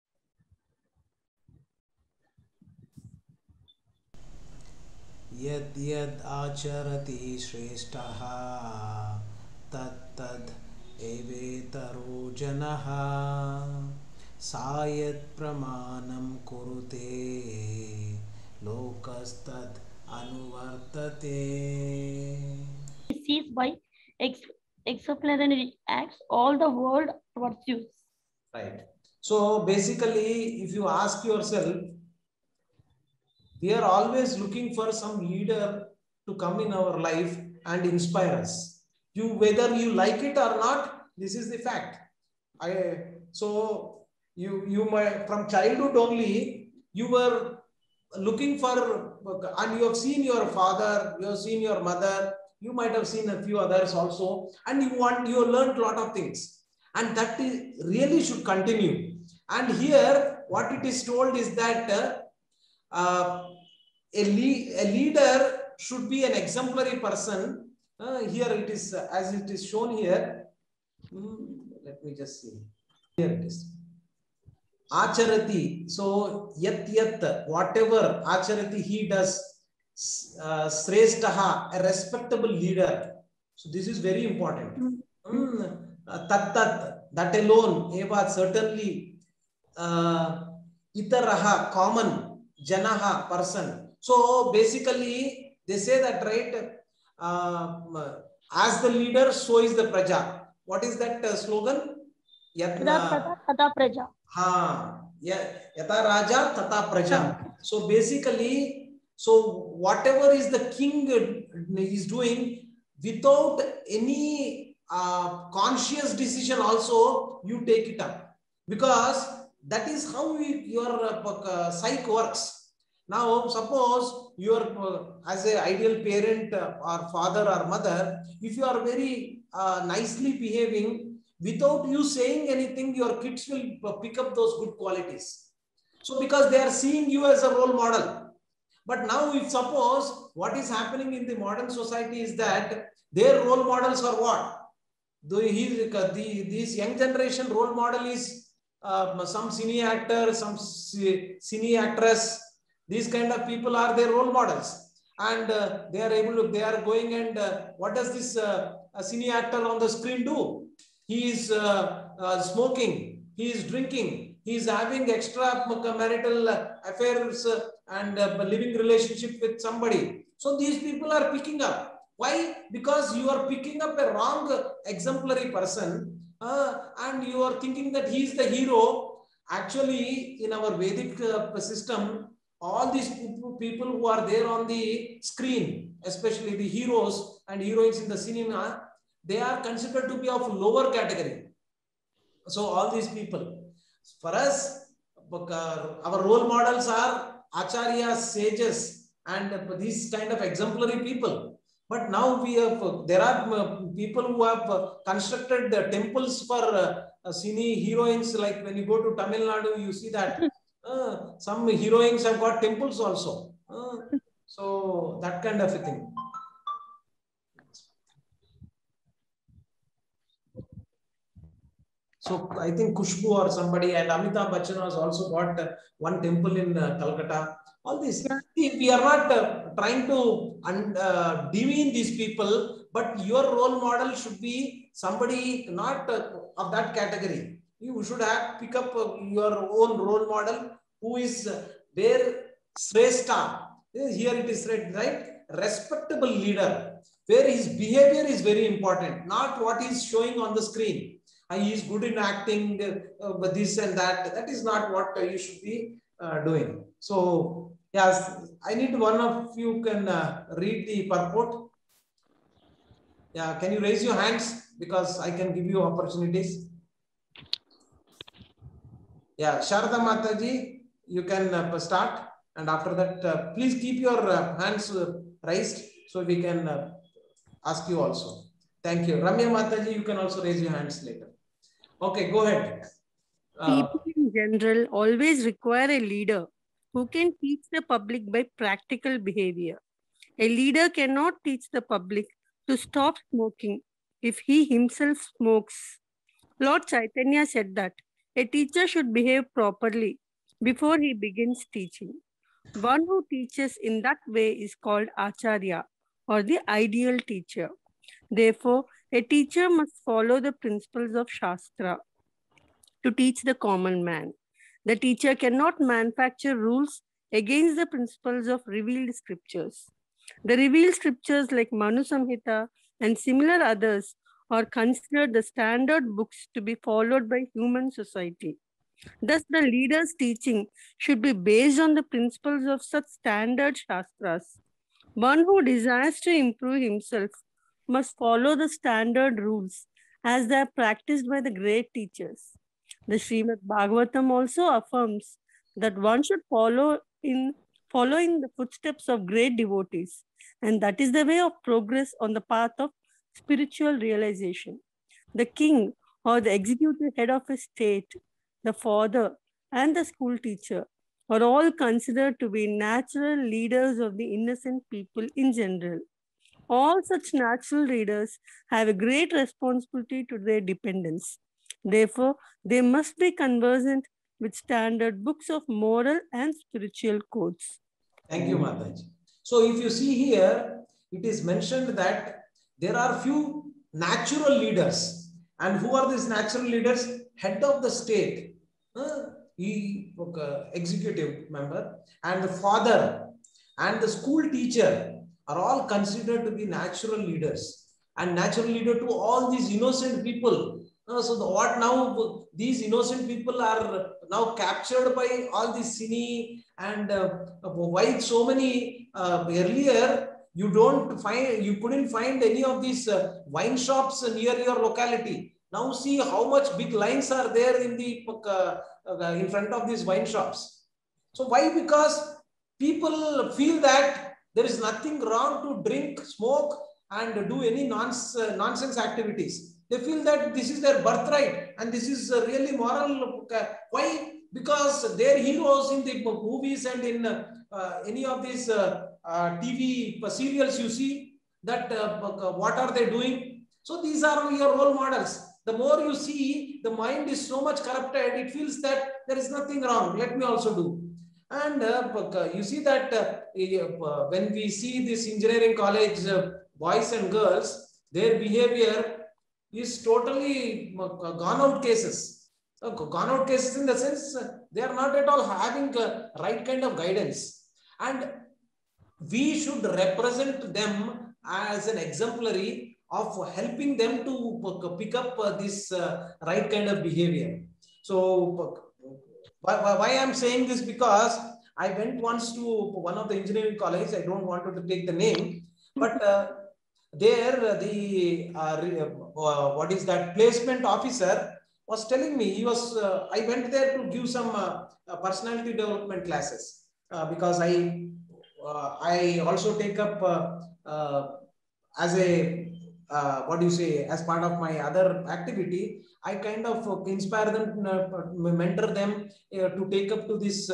Yad yad acharati shreshtaha tat tad evetaro janaha सायत् प्रमाणं कुरुते लोकस्तत् अनुवर्तते. Sees by exemplary acts all the world virtues. Right. So basically, if you ask yourself, we are always looking for some leader to come in our life and inspire us. Whether you like it or not, this is the fact. So you might, from childhood only, you were looking for, and you have seen your father, you have seen your mother, you might have seen a few others also, and you learned a lot of things, and that is really should continue. And here what it is told is that a leader should be an exemplary person. Here it is, as it is shown here. Let me just see. Here it is. Acharati. So yat whatever acharati he does, sreshtaha, a respectable leader. So this is very important. Tat, that alone, eva, certainly. Itaraha, common. Janaha, person. So basically they say that, right, as the leader, so is the praja. What is that slogan? Tata praja. Yata raja tata praja. So basically, so whatever is the king is doing, without any conscious decision also, you take it up, because that is how your psyche works. Now suppose you are as an ideal parent or father or mother, if you are very nicely behaving, without you saying anything, your kids will pick up those good qualities. So because they are seeing you as a role model. But now if suppose what is happening in the modern society is that their role models are what? This young generation role model is some cine actor, some cine actress. These kind of people are their role models, and they are going and what does this cine actor on the screen do? He is smoking, he is drinking, he is having extra marital affairs and living relationship with somebody. So these people are picking up. Why? Because you are picking up a wrong exemplary person, and you are thinking that he is the hero. Actually, in our Vedic system, all these people who are there on the screen, especially the heroes and heroines in the cinema, they are considered to be of lower category. So all these people, for us, our role models are acharyas, sages, and these kind of exemplary people. But now there are people who have constructed temples for cine heroines. Like when you go to Tamil Nadu, you see that some heroines have got temples also. So that kind of a thing. So I think Khushbu or somebody, and Amitabh Bachchan has also got one temple in Calcutta. All this. See, we are not trying to demean these people, but your role model should be somebody not of that category. You should pick up your own role model who is their sreshta. Here it is right? Respectable leader, where his behavior is very important, not what he is showing on the screen. He is good in acting, but this and that. That is not what you should be doing. So, yes, I need one of you can read the purport. Yeah, can you raise your hands, because I can give you opportunities. Yeah, Sharda Mataji, you can start, and after that, please keep your hands raised so we can ask you also. Thank you. Ramya Mataji, you can also raise your hands later. Okay, go ahead. People in general always require a leader who can teach the public by practical behavior. A leader cannot teach the public to stop smoking if he himself smokes. Lord Chaitanya said that a teacher should behave properly before he begins teaching. One who teaches in that way is called Acharya, or the ideal teacher. Therefore, a teacher must follow the principles of Shastra. to teach the common man. The teacher cannot manufacture rules against the principles of revealed scriptures. The revealed scriptures like Manu Samhita and similar others are considered the standard books to be followed by human society. Thus, the leader's teaching should be based on the principles of such standard shastras. One who desires to improve himself must follow the standard rules as they are practiced by the great teachers. The Srimad Bhagavatam also affirms that one should follow in the footsteps of great devotees, and that is the way of progress on the path of spiritual realization. The king or the executive head of a state, the father, and the school teacher are all considered to be natural leaders of the innocent people in general. All such natural leaders have a great responsibility to their dependents. Therefore, they must be conversant with standard books of moral and spiritual codes. Thank you, Mataji. So if you see here, it is mentioned that there are few natural leaders. And who are these natural leaders? Head of the state, executive member, and the father, and the school teacher are all considered to be natural leaders. And natural leader to all these innocent people. What now? These innocent people are now captured by all these cine and why so many earlier you couldn't find any of these wine shops near your locality. Now see how much big lines are there in the in front of these wine shops. So why? Because people feel that there is nothing wrong to drink, smoke, and do any nonsense activities. They feel that this is their birthright and this is really moral. Why? Because their heroes in the movies and in any of these TV serials, you see that what are they doing? So these are your role models. The more you see, the mind is so much corrupted, it feels that there is nothing wrong. Let me also do. And you see that when we see this engineering college boys and girls, their behavior is totally gone out cases. Gone out cases in the sense they are not at all having right kind of guidance. And we should represent them as an exemplary of helping them to pick up this right kind of behavior. So why I'm saying this? Because I went once to one of the engineering colleges. I don't want to take the name, but there the what is that placement officer was telling me, he was I went there to give some personality development classes because I also take up as a what do you say, as part of my other activity. I kind of inspire them, mentor them to take up to this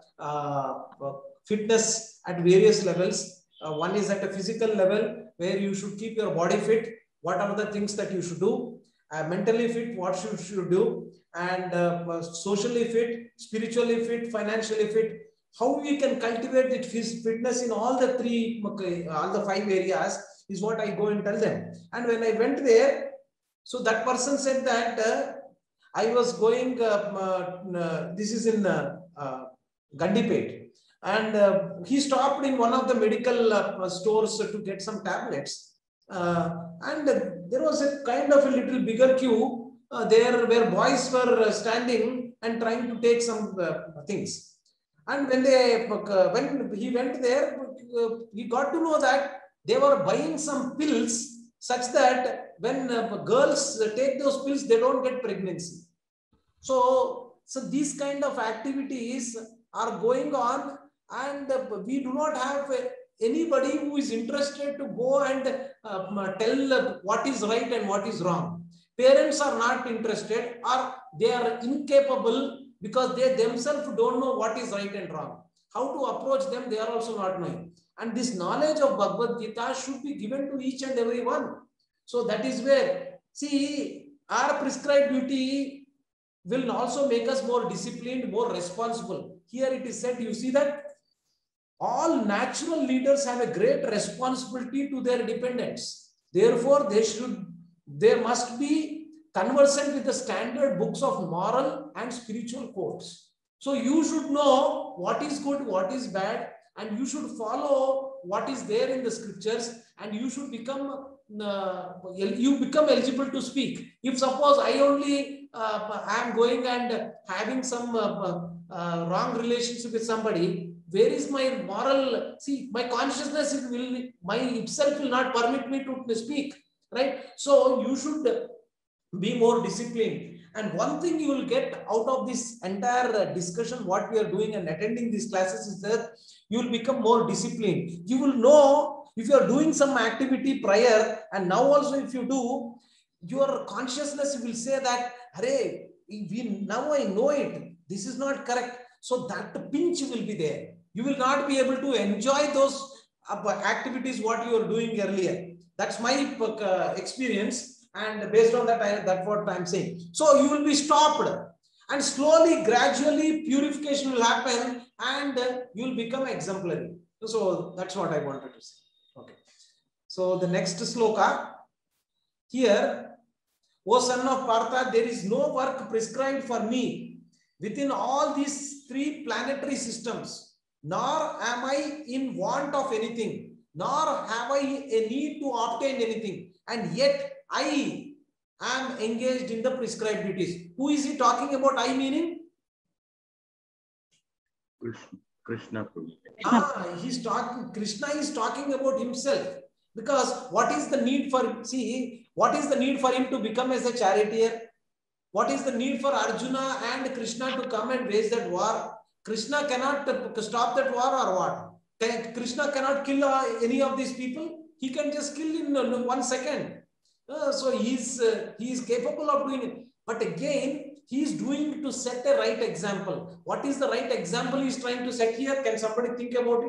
fitness at various levels. One is at a physical level, where you should keep your body fit. What are the things that you should do? Mentally fit, what should do? And socially fit, spiritually fit, financially fit. How we can cultivate it, fitness in all the all the 5 areas is what I go and tell them. And when I went there, so that person said that I was going, this is in Gandipet, and he stopped in one of the medical stores to get some tablets. And there was a kind of a little bigger queue there where boys were standing and trying to take some things. And when he went there, he got to know that they were buying some pills such that when girls take those pills, they don't get pregnancy. So these kind of activities are going on, and we do not have anybody who is interested to go and tell what is right and what is wrong. Parents are not interested, or they are incapable because they themselves don't know what is right and wrong. How to approach them, they are also not knowing. And this knowledge of Bhagavad Gita should be given to each and every one. So that is where, see, our prescribed duty will also make us more disciplined, more responsible. Here it is said, you see that all natural leaders have a great responsibility to their dependents. Therefore, there must be conversant with the standard books of moral and spiritual codes. So you should know what is good, what is bad, and you should follow what is there in the scriptures, and you should become eligible to speak. If suppose I only am going and having some wrong relationship with somebody, where is my moral? See, my consciousness itself will not permit me to speak, right? So you should be more disciplined. And one thing you will get out of this entire discussion, what we are doing and attending these classes, is that you will become more disciplined. You will know if you are doing some activity prior, and now also if you do, your consciousness will say that, "Hare, now I know it. This is not correct." So that pinch will be there. You will not be able to enjoy those activities what you were doing earlier. That's my experience. And based on that, that's what I'm saying. So you will be stopped, and slowly, gradually, purification will happen, and you will become exemplary. So that's what I wanted to say. Okay. So the next sloka here, O son of Partha, there is no work prescribed for me within all these three planetary systems, nor am I in want of anything, nor have I a need to obtain anything, and yet I am engaged in the prescribed duties. Who is he talking about? I meaning? Krishna. He's talking. Krishna is talking about himself, because what is the need for? See, what is the need for him to become as a charioteer? What is the need for Arjuna and Krishna to come and wage that war? Krishna cannot stop that war, or what? Krishna cannot kill any of these people. He can just kill in 1 second. So he is capable of doing it. But again, he is doing to set a right example. What is the right example he is trying to set here? Can somebody think about it?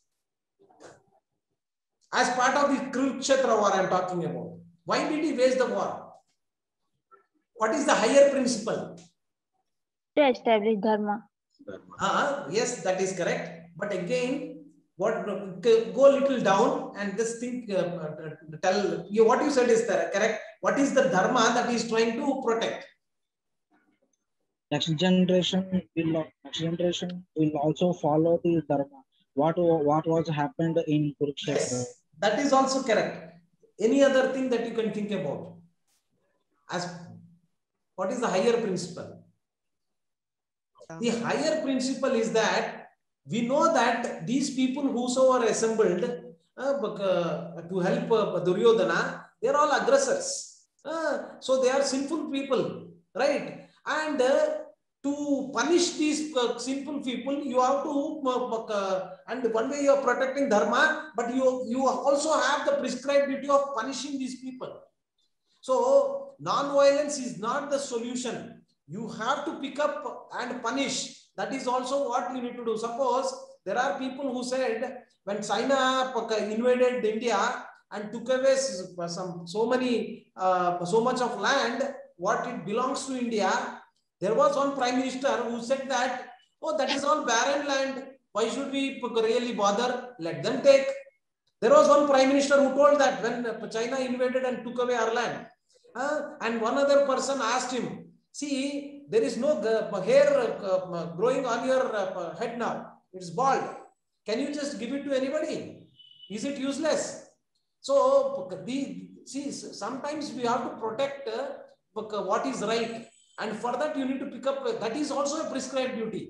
As part of the Kurukshetra war I am talking about. Why did he wage the war? What is the higher principle? To establish dharma. Yes, that is correct. But again, go a little down and just think, tell you what you said is correct. What is the dharma that he is trying to protect? Next generation will also follow the dharma. What was happened in Kurukshetra? Yes, that is also correct. Any other thing that you can think about? As what is the higher principle? The higher principle is that we know that these people who are assembled to help Duryodhana, they are all aggressors. So they are sinful people, right? And to punish these sinful people, you have to, and one way you are protecting dharma, but you also have the prescribed duty of punishing these people. So non-violence is not the solution. You have to pick up and punish. That is also what you need to do. Suppose there are people who said when China invaded India and took away so much of land, what it belongs to India, there was one prime minister who said that, oh, that is all barren land. Why should we really bother? Let them take. There was one prime minister who told that when China invaded and took away our land. And one other person asked him, see, there is no hair growing on your head now. It's bald. Can you just give it to anybody? Is it useless? So, see, sometimes we have to protect what is right. And for that, you need to pick up, that is also a prescribed duty.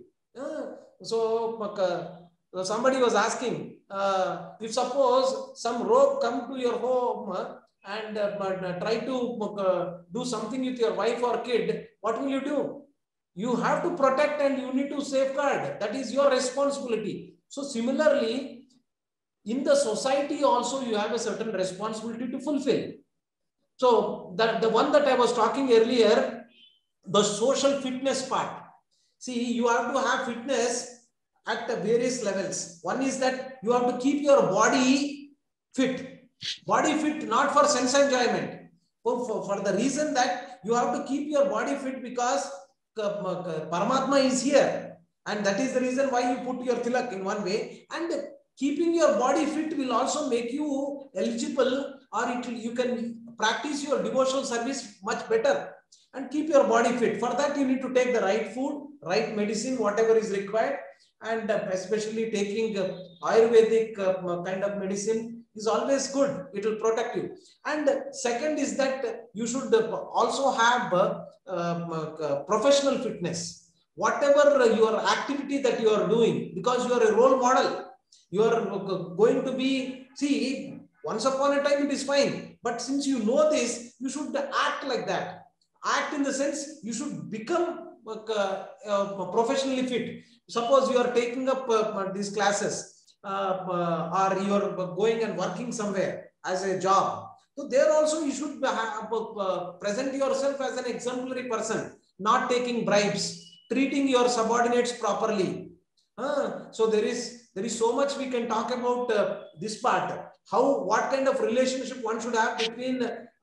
So somebody was asking, if suppose some rogue come to your home and try to do something with your wife or kid, what will you do? You have to protect and you need to safeguard. That is your responsibility. So similarly, in the society also you have a certain responsibility to fulfill. So the one that I was talking earlier, the social fitness part. See, you have to have fitness at the various levels. One is that you have to keep your body fit. Body fit not for sense enjoyment. For the reason that you have to keep your body fit because Paramatma is here. And that is the reason why you put your tilak in one way. And keeping your body fit will also make you eligible, or you can practice your devotional service much better. and keep your body fit. For that, you need to take the right food, right medicine, whatever is required, and especially taking Ayurvedic kind of medicine is always good. It will protect you. And second is that you should also have professional fitness. Whatever your activity that you are doing, because you are a role model, you are going to be, see, once upon a time it is fine, but since you know this, you should act like that. Act in the sense you should become professionally fit. Suppose you are taking up these classes, or you are going and working somewhere as a job. So there also you should present yourself as an exemplary person, not taking bribes, treating your subordinates properly. So there is so much we can talk about this part. What kind of relationship one should have between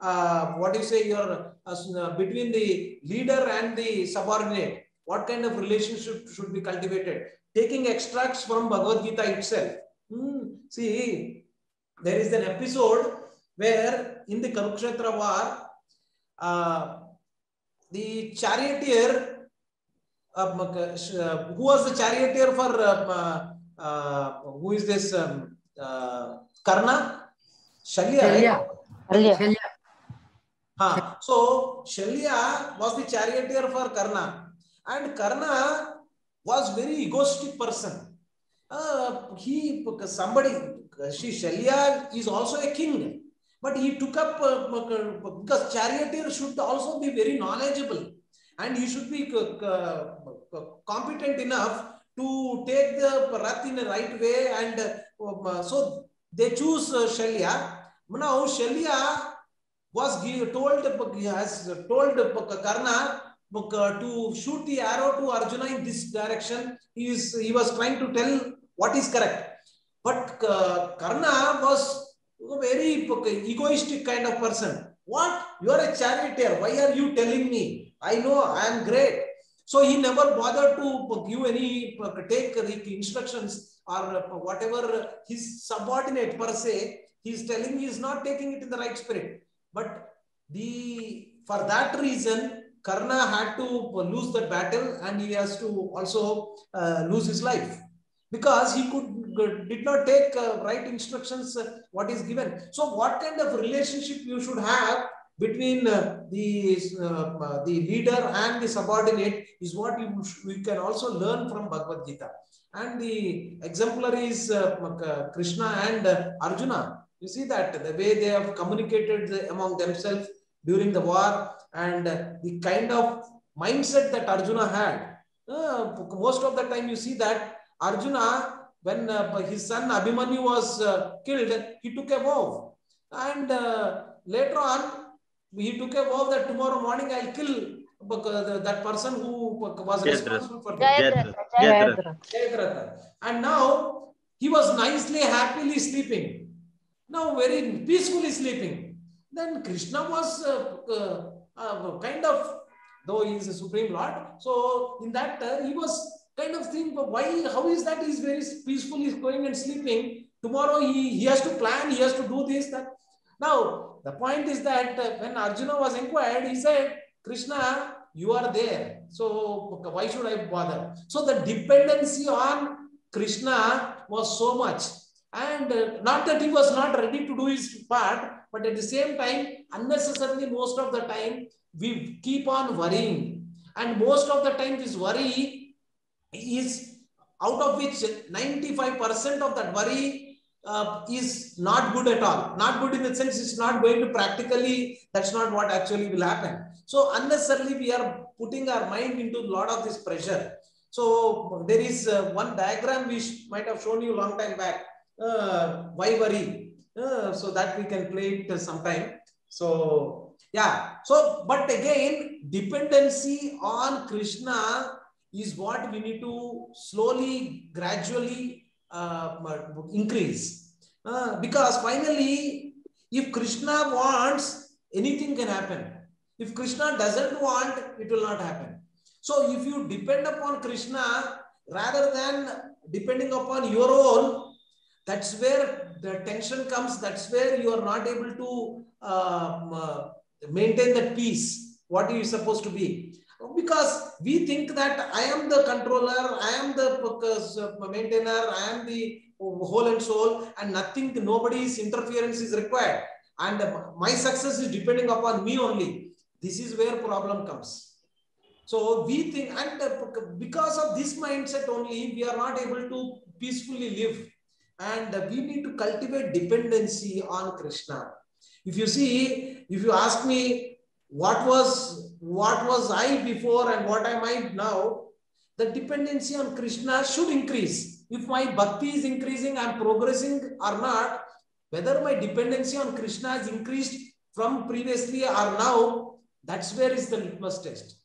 between the leader and the subordinate. What kind of relationship should be cultivated? Taking extracts from Bhagavad Gita itself. See, there is an episode where in the Kurukshetra war, the charioteer, who was the charioteer for, who is this, Karna? Shalya, right? So Shalya was the charioteer for Karna, and Karna was very egoistic person. Shalya is also a king, but he took up because charioteer should also be very knowledgeable, and he should be competent enough to take the rath in the right way, and so they choose Shalya. Now Shalya was told Karna to shoot the arrow to Arjuna in this direction. He was trying to tell what is correct, but Karna was a very egoistic kind of person. What? You are a charioteer. Why are you telling me? I know I am great. So he never bothered to give any, take the instructions or whatever his subordinate per se he is telling. He is not taking it in the right spirit. But for that reason, Karna had to lose that battle, and he has to also lose his life because he did not take right instructions what is given. So what kind of relationship you should have between the leader and the subordinate is what we can also learn from Bhagavad Gita. And the exemplary is Krishna and Arjuna. You see that the way they have communicated among themselves during the war, and the kind of mindset that Arjuna had. Most of the time you see that Arjuna, when his son Abhimanyu was killed, he took a vow. And later on, he took a vow that tomorrow morning I'll kill that person who was responsible for Jayadratha. And now he was nicely, happily sleeping. Now very peacefully sleeping. Then Krishna was kind of, though he is a Supreme Lord, so in that he was kind of thinking, why, how is that he's very peacefully going and sleeping? Tomorrow he has to plan, he has to do this, that. Now, the point is that when Arjuna was inquired, he said, Krishna, you are there. So why should I bother? So the dependency on Krishna was so much. And not that he was not ready to do his part, but at the same time, unnecessarily most of the time, we keep on worrying. And most of the time, this worry is, out of which 95% of that worry is not good at all. Not good in the sense it's not going to practically, that's not what actually will happen. So unnecessarily, we are putting our mind into a lot of this pressure. So there is one diagram we might have shown you a long time back. Why worry? So that we can play it sometime. So yeah. So, but again, dependency on Krishna is what we need to slowly, gradually increase. Because finally, if Krishna wants, anything can happen. If Krishna doesn't want, it will not happen. So if you depend upon Krishna rather than depending upon your own, that's where the tension comes. That's where you are not able to maintain that peace. what he is supposed to be. Because we think that I am the controller, I am the maintainer, I am the whole and soul, and nobody's interference is required. And my success is depending upon me only. This is where problem comes. So we think, and because of this mindset only, we are not able to peacefully live. And we need to cultivate dependency on Krishna. If you see, if you ask me, what was I before and what am I now, the dependency on Krishna should increase. If my bhakti is increasing, I am progressing or not, whether my dependency on Krishna has increased from previously or now, that's where is the litmus test.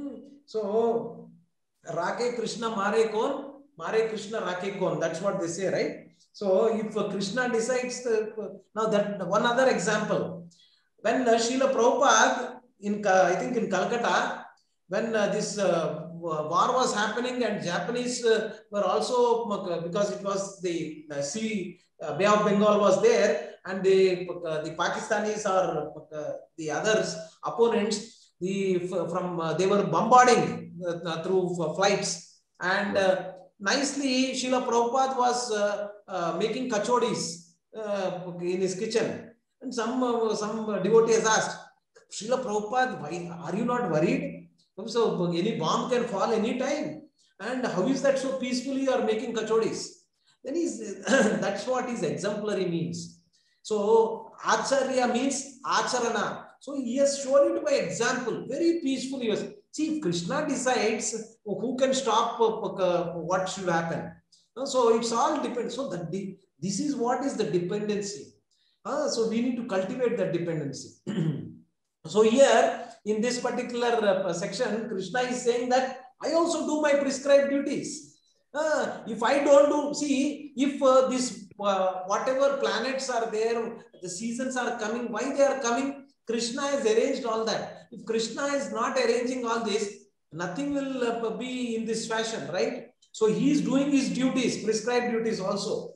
So, Rake Krishna Mare Kon, Mare Krishna Rake Kon. That's what they say, right? So, if Krishna decides, now that one other example, when Srila Prabhupada, I think in Calcutta, when this war was happening and Japanese were also, because it was the sea, Bay of Bengal was there, and the Pakistanis or the others, opponents, they were bombarding through flights, and nicely Srila Prabhupada was making kachodis in his kitchen, and some devotees asked, Srila Prabhupada, why are you not worried? So any bomb can fall anytime, and how is that so peacefully you are making kachodis? Then that's what his exemplary means. So acharya means acharana. So he has shown it by example, very peacefully. See, if Krishna decides, who can stop what should happen? So it's all depends. So this is what is the dependency. So we need to cultivate that dependency. So here in this particular section, Krishna is saying that I also do my prescribed duties. If I don't do, see, if this whatever planets are there, the seasons are coming, why they are coming? Krishna has arranged all that. If Krishna is not arranging all this, nothing will be in this fashion, right? So he is doing his duties, prescribed duties also.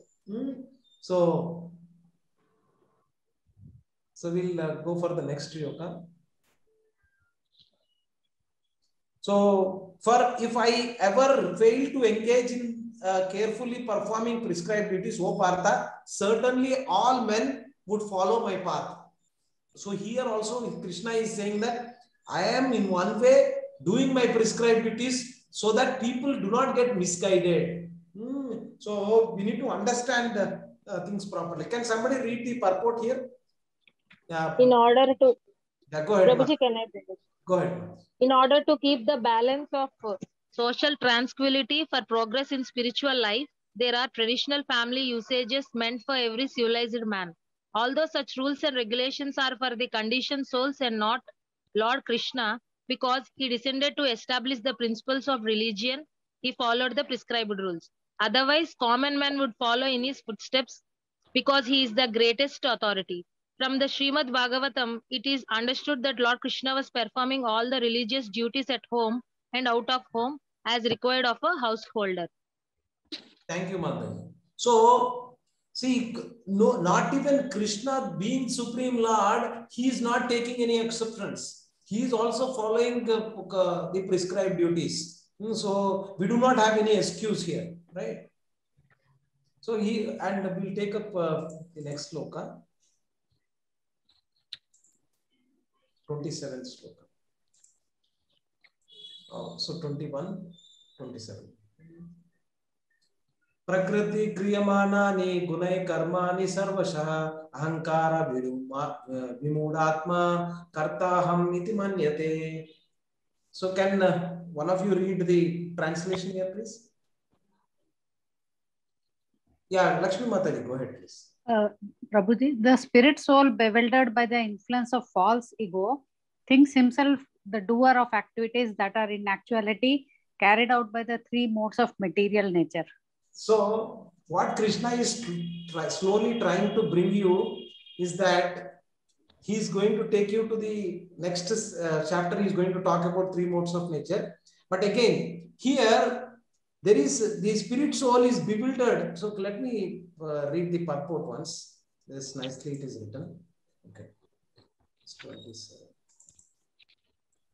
So we'll go for the next yoga. So if I ever fail to engage in carefully performing prescribed duties, O Partha, certainly all men would follow my path. So here also Krishna is saying that I am in one way doing my prescribed duties so that people do not get misguided. So we need to understand things properly. Can somebody read the purport here? Yeah. In order to... Yeah, go ahead. Prabhuji, can I read it? Go ahead. In order to keep the balance of social tranquility for progress in spiritual life, there are traditional family usages meant for every civilized man. Although such rules and regulations are for the conditioned souls and not Lord Krishna, because he descended to establish the principles of religion, he followed the prescribed rules. Otherwise, common man would follow in his footsteps because he is the greatest authority. From the Srimad Bhagavatam, it is understood that Lord Krishna was performing all the religious duties at home and out of home as required of a householder. Thank you, Mataji. So, see, no, not even Krishna being Supreme Lord, he is not taking any exceptions. He is also following the prescribed duties. So, we do not have any excuse here, right? So, and we'll take up the next sloka. 27th sloka. So 21, 27. Prakriti kriyamanani gunai karmani sarvashah ahankara vimudatma kartaham iti manyate. So can one of you read the translation here, please? Yeah, Lakshmi Mataji, go ahead, please. Prabhuji, the spirit soul bewildered by the influence of false ego thinks himself the doer of activities that are in actuality carried out by the three modes of material nature. So what Krishna is slowly trying to bring you is that he is going to take you to the next chapter. He is going to talk about three modes of nature. But again, here there is the spirit soul is bewildered. So let me read the purport once. This nicely it is written. Okay.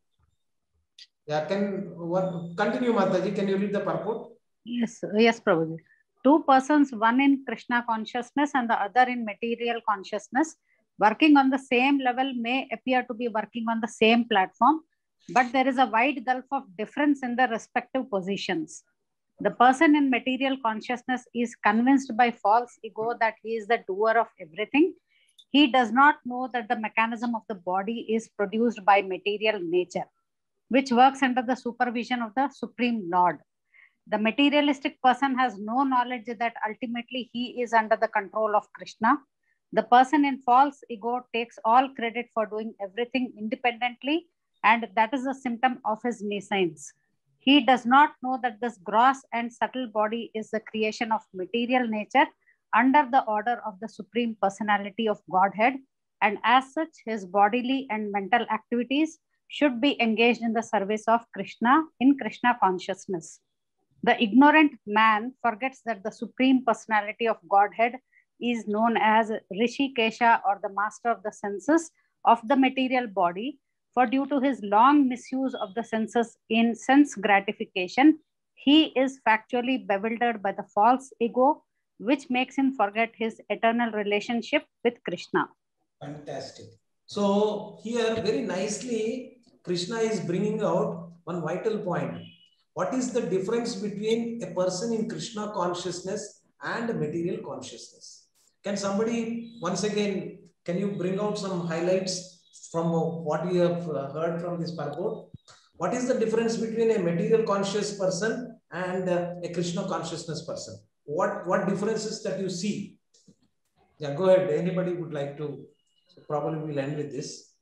Yeah, continue, Mataji? Can you read the purport? Yes, Prabhuji. Two persons, one in Krishna consciousness and the other in material consciousness, working on the same level may appear to be working on the same platform, but there is a wide gulf of difference in the respective positions. The person in material consciousness is convinced by false ego that he is the doer of everything. He does not know that the mechanism of the body is produced by material nature, which works under the supervision of the Supreme Lord. The materialistic person has no knowledge that ultimately he is under the control of Krishna. The person in false ego takes all credit for doing everything independently, and that is a symptom of his nescience. He does not know that this gross and subtle body is the creation of material nature under the order of the Supreme Personality of Godhead, and as such, his bodily and mental activities should be engaged in the service of Krishna in Krishna consciousness. The ignorant man forgets that the Supreme Personality of Godhead is known as Rishikesha, or the master of the senses of the material body, for due to his long misuse of the senses in sense gratification, he is factually bewildered by the false ego, which makes him forget his eternal relationship with Krishna. Fantastic. So here very nicely, Krishna is bringing out one vital point. What is the difference between a person in Krishna consciousness and material consciousness? Can somebody, once again, can you bring out some highlights from what we have heard from this purport? What is the difference between a material conscious person and a Krishna consciousness person? What differences that you see? Yeah, go ahead. Anybody would like to? So probably we'll end with this.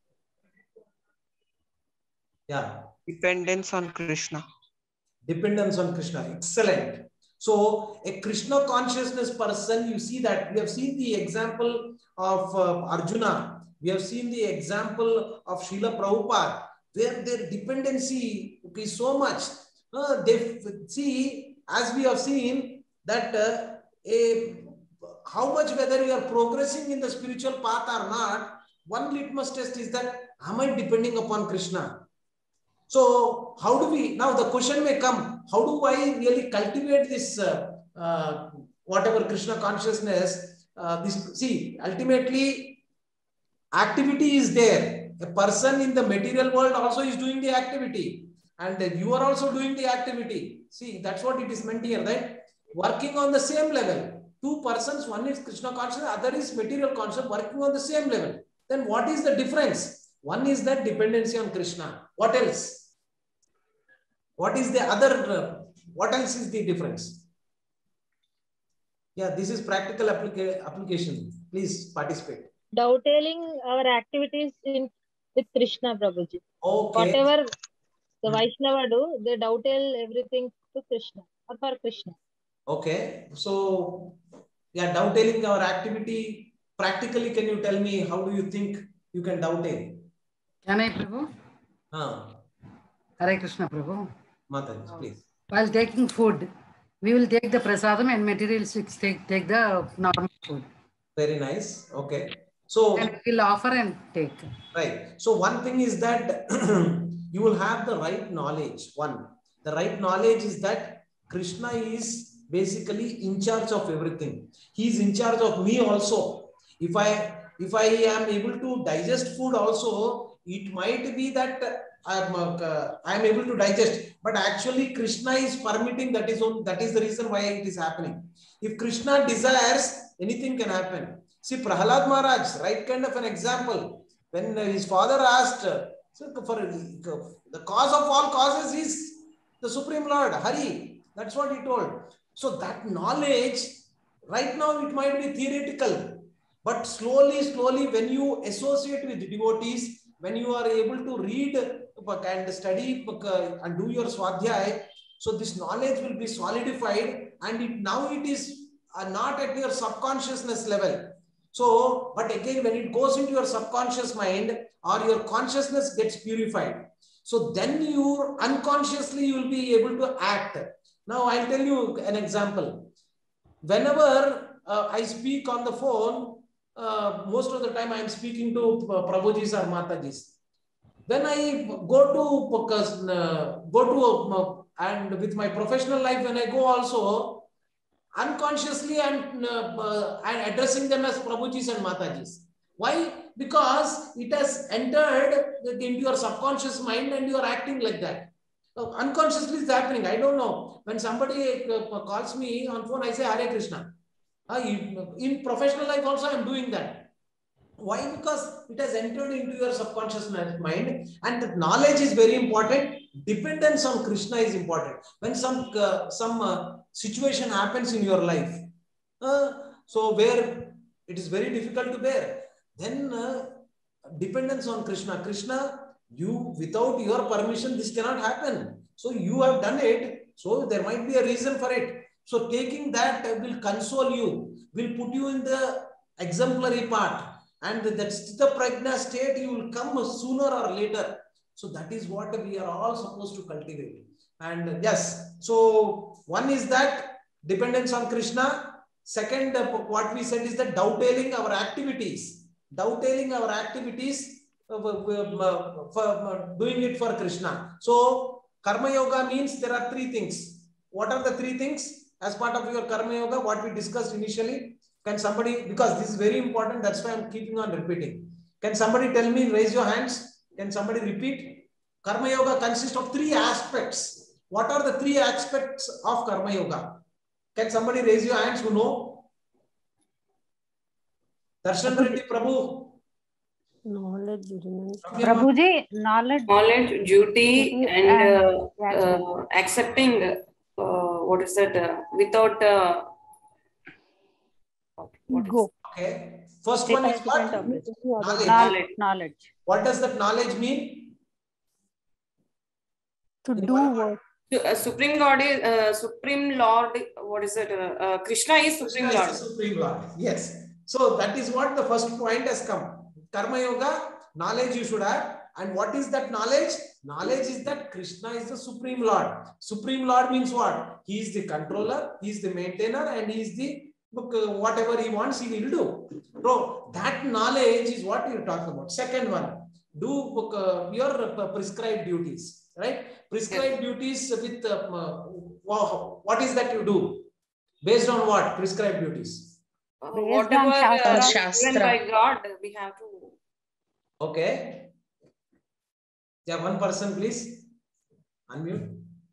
Yeah. Dependence on Krishna. Dependence on Krishna. Excellent. So a Krishna consciousness person, you see that we have seen the example of Arjuna. We have seen the example of Srila Prabhupada, where their dependency is so much. They see, as we have seen, that how much whether you are progressing in the spiritual path or not, one litmus test is that, am I depending upon Krishna? So how do we, now the question may come, how do I really cultivate this, whatever Krishna consciousness, see, ultimately activity is there. A person in the material world also is doing the activity, and you are also doing the activity. See, that's what it is meant here, right? Working on the same level. Two persons, one is Krishna conscious, other is material conscious, working on the same level. Then what is the difference? One is that dependency on Krishna. What else? What is the other? What else is the difference? Yeah, this is practical application. Please participate. Dovetailing our activities with Krishna, Prabhuji. Okay. Whatever the Vaishnava do, they dovetail everything to Krishna or for Krishna. Okay. So, yeah, dovetailing our activity. Practically, can you tell me how do you think you can dovetail? Can I, Prabhu? Hare Krishna, Prabhu. Mataji, please. While taking food, we will take the prasadam and materialistics take the normal food. Very nice. Okay. So and we will offer and take. Right. So one thing is that you will have the right knowledge. One, the right knowledge is that Krishna is basically in charge of everything. He is in charge of me also. If I am able to digest food also, it might be that I am able to digest, but actually Krishna is permitting. That is the reason why it is happening. If Krishna desires, anything can happen. See, Prahalad Maharaj, right kind of an example. When his father asked, so for the cause of all causes is the Supreme Lord, Hari. That's what he told. So that knowledge, right now it might be theoretical, but slowly, when you associate with devotees, when you are able to read and study and do your swadhyay, so this knowledge will be solidified, and now it is not at your subconsciousness level. So, but again, when it goes into your subconscious mind or your consciousness gets purified, so then you unconsciously you will be able to act. Now, I'll tell you an example. Whenever I speak on the phone, most of the time I am speaking to Prabhujis or Matajis. When I and with my professional life, when I go also, unconsciously and addressing them as Prabhujis and Matajis. Why? Because it has entered into your subconscious mind and you are acting like that. Unconsciously it's happening. I don't know. When somebody calls me on phone, I say Hare Krishna. In professional life also, I am doing that. Why? Because it has entered into your subconscious mind, and the knowledge is very important. Dependence on Krishna is important. When some situation happens in your life, so where it is very difficult to bear, then dependence on Krishna. Krishna, you, without your permission, this cannot happen. So you have done it. So there might be a reason for it. So taking that will console you, will put you in the exemplary part. And that Sthita Prajna state, you will come sooner or later. So that is what we are all supposed to cultivate. And yes, so one is that dependence on Krishna. Second, what we said is that dovetailing our activities. Dovetailing our activities, for doing it for Krishna. So Karma Yoga means there are three things. What are the three things as part of your Karma Yoga? What we discussed initially. Can somebody, because this is very important, that's why I'm keeping on repeating. Can somebody tell me, raise your hands? Can somebody repeat? Karma Yoga consists of three aspects. What are the three aspects of Karma Yoga? Can somebody raise your hands who know? Darshan Reddy Prabhu. Knowledge, Prabhuji, knowledge, duty, and accepting. What is that? Without go. Okay. First one is what? Knowledge. What does that knowledge mean? To do work. Supreme Lord is Supreme Lord. What is it? Krishna is Supreme Lord. Supreme Lord. Yes. So that is what the first point has come. Karma Yoga, knowledge you should have. And what is that knowledge? Knowledge is that Krishna is the Supreme Lord. Supreme Lord means what? He is the controller, he is the maintainer, and he is the whatever he wants, he will do. So that knowledge is what you talk about. Second one, do your prescribed duties, right? Prescribed duties with what is that you do? Based on what? Prescribed duties. Whatever given by God, we have to. Okay. Yeah, one person, please. Unmute.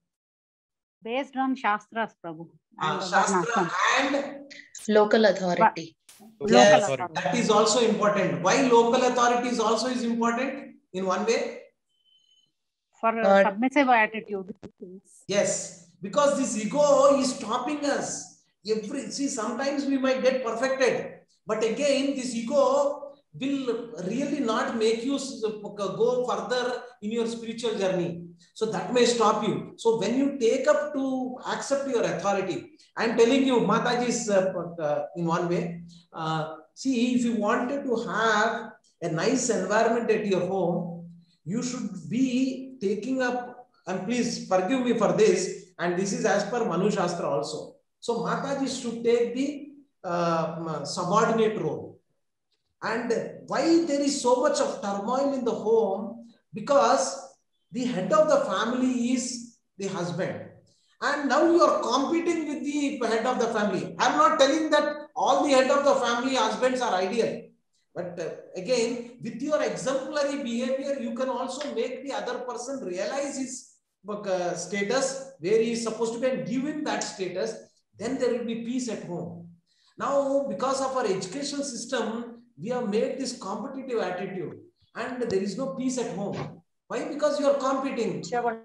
Based on Shastras, Prabhu. Shastra and local authority. Yes, that is also important. Why local authorities also is important in one way? For submissive attitude. Yes, because this ego is stopping us. See, sometimes we might get perfected, but again, this ego will really not make you go further in your spiritual journey. So that may stop you. So when you take up to accept your authority, I am telling you, Mataji is in one way. See, if you wanted to have a nice environment at your home, you should be taking up, and please forgive me for this, and this is as per Manu Shastra also. So Mataji should take the subordinate role. And why there is so much of turmoil in the home? Because the head of the family is the husband. And now you are competing with the head of the family. I'm not telling that all the head of the family husbands are ideal. But again, with your exemplary behavior, you can also make the other person realize his status, where he is supposed to be, and give him that status. Then there will be peace at home. Now, because of our education system, we have made this competitive attitude, and there is no peace at home. Why? Because you are competing.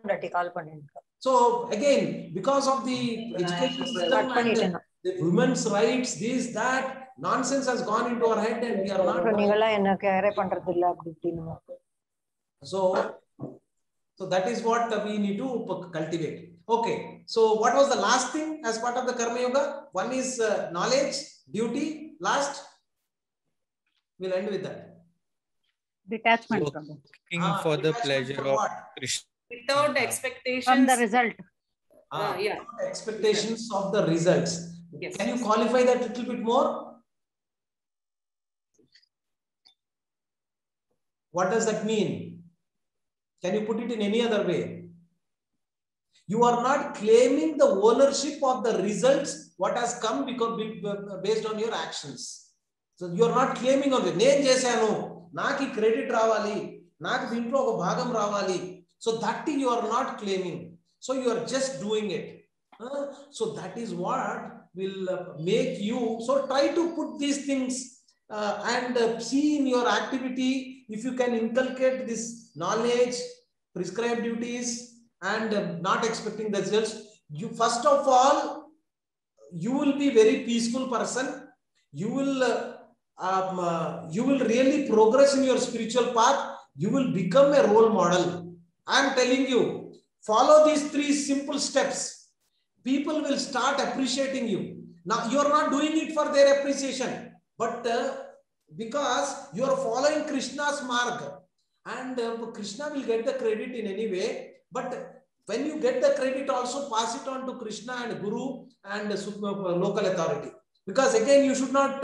So again, because of the education system and the women's rights, this, that, nonsense has gone into our head, and we are not. So that is what we need to cultivate. Okay. So what was the last thing as part of the Karma Yoga? One is knowledge, duty. Last, we'll end with that. Detachment. Looking for the pleasure of Krishna. Without expectations. From the result. Yeah. Expectations of the results. Yes. Can you qualify that a little bit more? What does that mean? Can you put it in any other way? You are not claiming the ownership of the results, what has come because based on your actions. So you are not claiming of it. Nenu chesanu, naaki credit ravali, naaki dintlo oka bhagam ravali. So that you are not claiming. So you are just doing it. So that is what will make you. So try to put these things and see in your activity if you can inculcate this knowledge, prescribed duties, and not expecting the results. You first of all, you will be very peaceful person. You will really progress in your spiritual path. You will become a role model. I am telling you, follow these 3 simple steps. People will start appreciating you. Now you are not doing it for their appreciation, but because you are following Krishna's mark, and Krishna will get the credit in any way. But when you get the credit, also pass it on to Krishna and Guru and local authority. Because again, you should not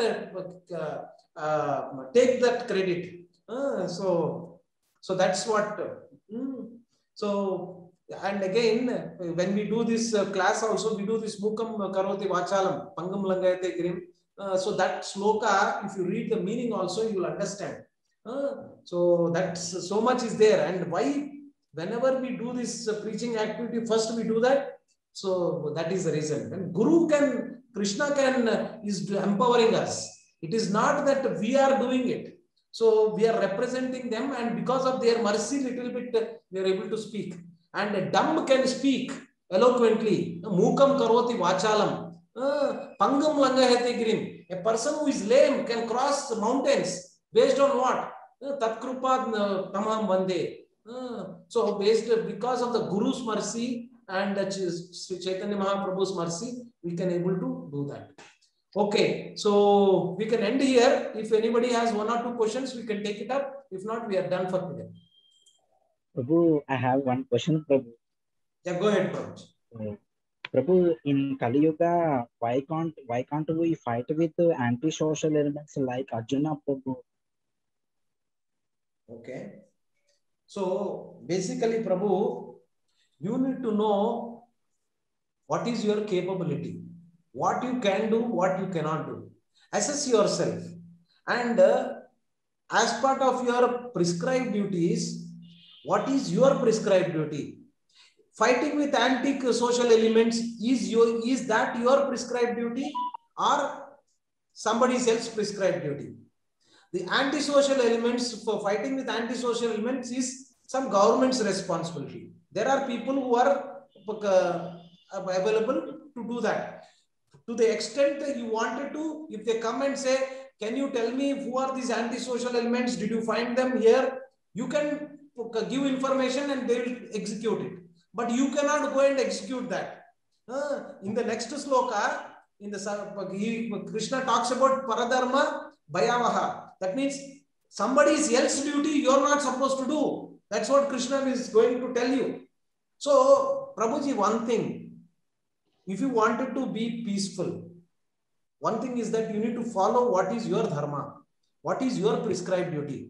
take that credit. So that's what. So, and again, when we do this class also, we do this Mukam Karoti Vachalam, Pangam Langayate Grim. So that sloka, if you read the meaning also, you will understand. So that's so much is there. And why, whenever we do this preaching activity, first we do that. So that is the reason. And Guru can, Krishna can, is empowering us. It is not that we are doing it. So we are representing them, and because of their mercy, little bit we are able to speak. And a dumb can speak eloquently. Mukam karoti vachalam. Pangam langahete grim. A person who is lame can cross mountains based on what? Tat krupa tamam vande. So based because of the Guru's mercy and Sri Chaitanya Mahaprabhu's mercy, we can able to do that. Okay, so we can end here. If anybody has 1 or 2 questions, we can take it up. If not, we are done for today. Prabhu, I have one question, Prabhu. Yeah, go ahead, Prabhu. Prabhu, in Kali Yuga, why can't we fight with anti-social elements like Arjuna, Prabhu? Okay. So basically, Prabhu, you need to know what is your capability, what you can do, what you cannot do. Assess yourself. And as part of your prescribed duties, what is your prescribed duty? Fighting with anti-social elements, is that your prescribed duty or somebody else's prescribed duty? The anti-social elements, for fighting with anti-social elements, is some government's responsibility. There are people who are available to do that. To the extent that you wanted to, if they come and say, can you tell me who are these anti-social elements? Did you find them here? You can give information and they will execute it. But you cannot go and execute that. In the next sloka, Krishna talks about paradharma bhayavaha. That means somebody else's duty you are not supposed to do. That's what Krishna is going to tell you. So, Prabhuji, one thing, if you wanted to be peaceful, one thing is that you need to follow what is your dharma, what is your prescribed duty.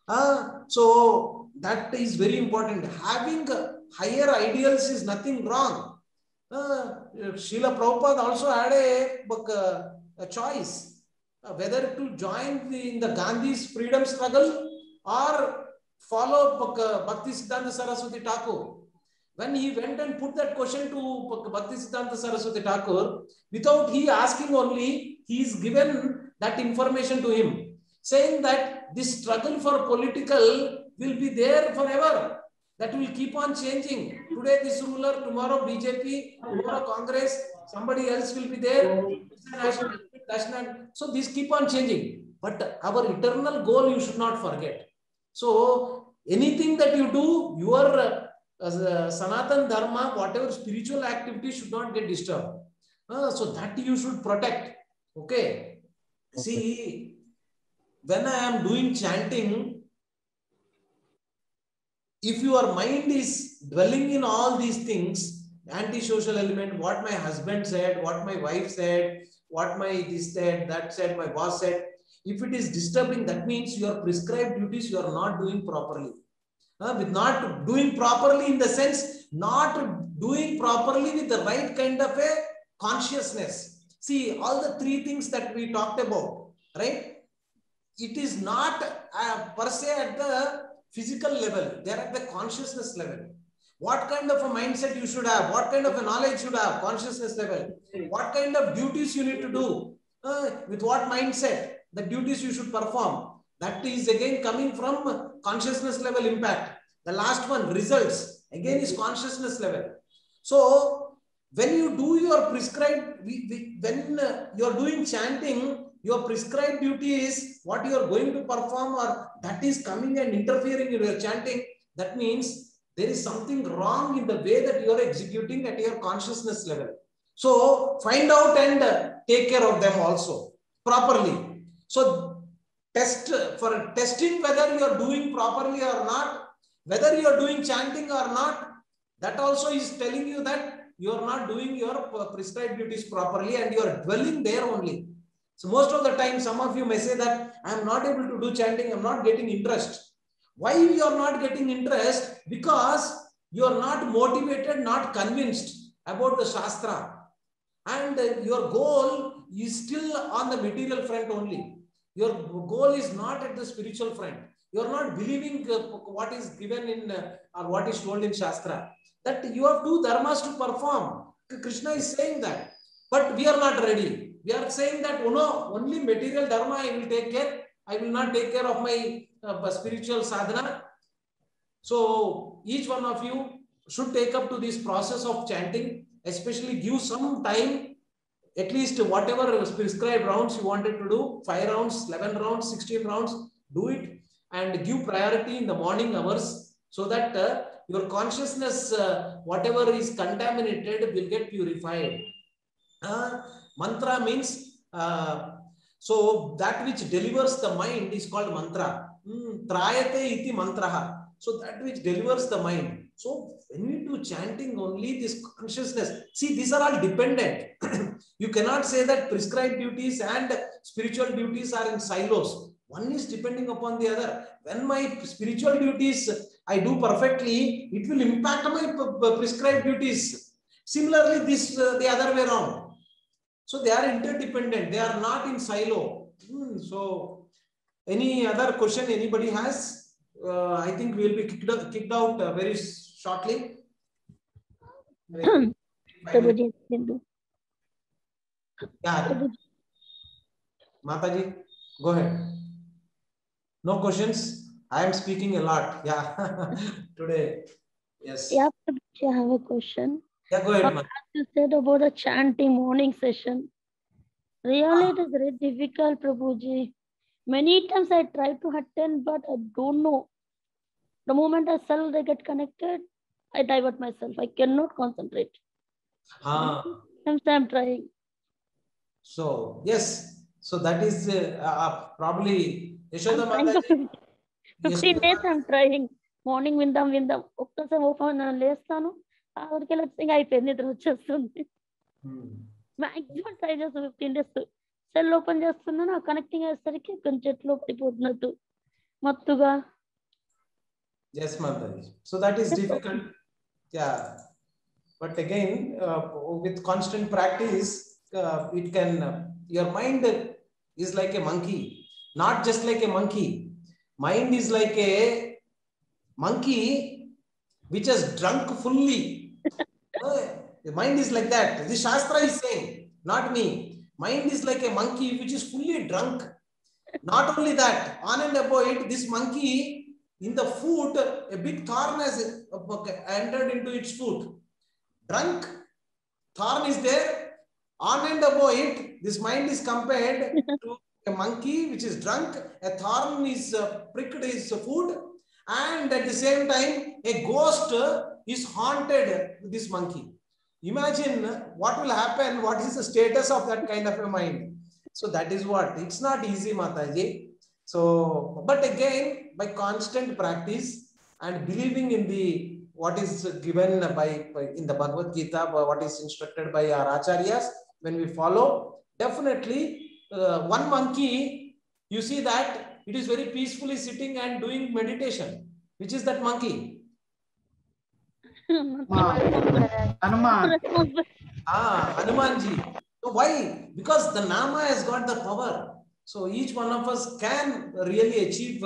So that is very important. Having higher ideals is nothing wrong. Srila Prabhupada also had a choice whether to join in the Gandhi's freedom struggle or follow Bhaktisiddhanta Saraswati Thakur. When he went and put that question to Bhaktisiddhanta Saraswati Thakur, without he asking only, he is given that information to him, saying that this struggle for political will be there forever. That will keep on changing. Today this ruler, tomorrow BJP, tomorrow Congress, somebody else will be there. So these keep on changing. But our eternal goal you should not forget. So anything that you do, your Sanatan Dharma, whatever spiritual activity should not get disturbed. So that you should protect. Okay. See, when I am doing chanting, if your mind is dwelling in all these things, anti-social element, what my husband said, what my wife said, what my this said, that said, my boss said, if it is disturbing, that means your prescribed duties you are not doing properly. with not doing properly in the sense, not doing properly with the right kind of a consciousness. See, all the three things that we talked about, right? It is not per se at the physical level, they are at the consciousness level. What kind of a mindset you should have, what kind of a knowledge you should have, consciousness level, what kind of duties you need to do, with what mindset, the duties you should perform. That is again coming from consciousness level impact. The last one, results, again is consciousness level. So when you do your prescribed, when you are doing chanting, your prescribed duty is what you are going to perform, or that is coming and interfering in your chanting. That means there is something wrong in the way that you are executing at your consciousness level. So find out and take care of them also properly. So test for testing whether you are doing properly or not, whether you are doing chanting or not. That also is telling you that you are not doing your prescribed duties properly and you are dwelling there only. So most of the time, some of you may say that I am not able to do chanting, I am not getting interest. Why you are not getting interest? Because you are not motivated, not convinced about the Shastra. And your goal is still on the material front only. Your goal is not at the spiritual front. You are not believing what is given in or what is told in Shastra. That you have two dharmas to perform. Krishna is saying that. But we are not ready. We are saying that, oh no, only material dharma I will take care. I will not take care of my spiritual sadhana. So each one of you should take up to this process of chanting, especially give some time, at least whatever prescribed rounds you wanted to do, 5 rounds, 11 rounds, 16 rounds, do it and give priority in the morning hours so that your consciousness, whatever is contaminated, will get purified. Mantra means, so that which delivers the mind is called mantra. Trayate iti mantraha. So that which delivers the mind. So when we do chanting, only this consciousness, see, these are all dependent. You cannot say that prescribed duties and spiritual duties are in silos. One is depending upon the other. When my spiritual duties I do perfectly, it will impact my prescribed duties. Similarly, this the other way around. So they are interdependent. They are not in silo. So any other question anybody has? I think we will be kicked out very shortly. Yeah. Mataji, go ahead. No questions? I am speaking a lot. Yeah. Today. Yes. Yeah, I have a question. Yeah, go ahead. As you said about the chanting morning session, really it is very difficult, Prabhuji. Many times I try to attend, but I don't know. The moment I get connected, I divert myself. I cannot concentrate. Sometimes I'm trying. So, yes. So that is probably Yashoda Mataji. 15 days I'm trying. Morning vindam. ఒక్కసారి open లేస్తాను ఆవిడకెళ్ళి వచ్చి అయిపోయింది నిద్ర వచ్చేస్తుంది. Maximum try చేస్తాను 15 days. Cell open చేస్తున్నాను connecting అయ్యేసరికి కొంచెం చెట్లో పడిపోతున్నట్టు మత్తుగా. Yes, Mataji. So that is difficult. Yeah. But again, with constant practice, it can, your mind is like a monkey. Not just like a monkey. Mind is like a monkey which has drunk fully. The mind is like that. This Shastra is saying, not me. Mind is like a monkey which is fully drunk. Not only that, on and above it, this monkey, in the foot, a big thorn has entered into its foot. Drunk, thorn is there. On and above it, this mind is compared to a monkey which is drunk. A thorn is pricked his foot. And at the same time, a ghost is haunted this monkey. Imagine what will happen, what is the status of that kind of a mind. So that is what, it's not easy, Mataji. So, but again, by constant practice and believing in the what is given by in the Bhagavad Gita, what is instructed by our acharyas, when we follow, definitely one monkey, you see that it is very peacefully sitting and doing meditation. Which is that monkey? Hanuman. Hanumanji. So why? Because the Nama has got the power. So each one of us can really achieve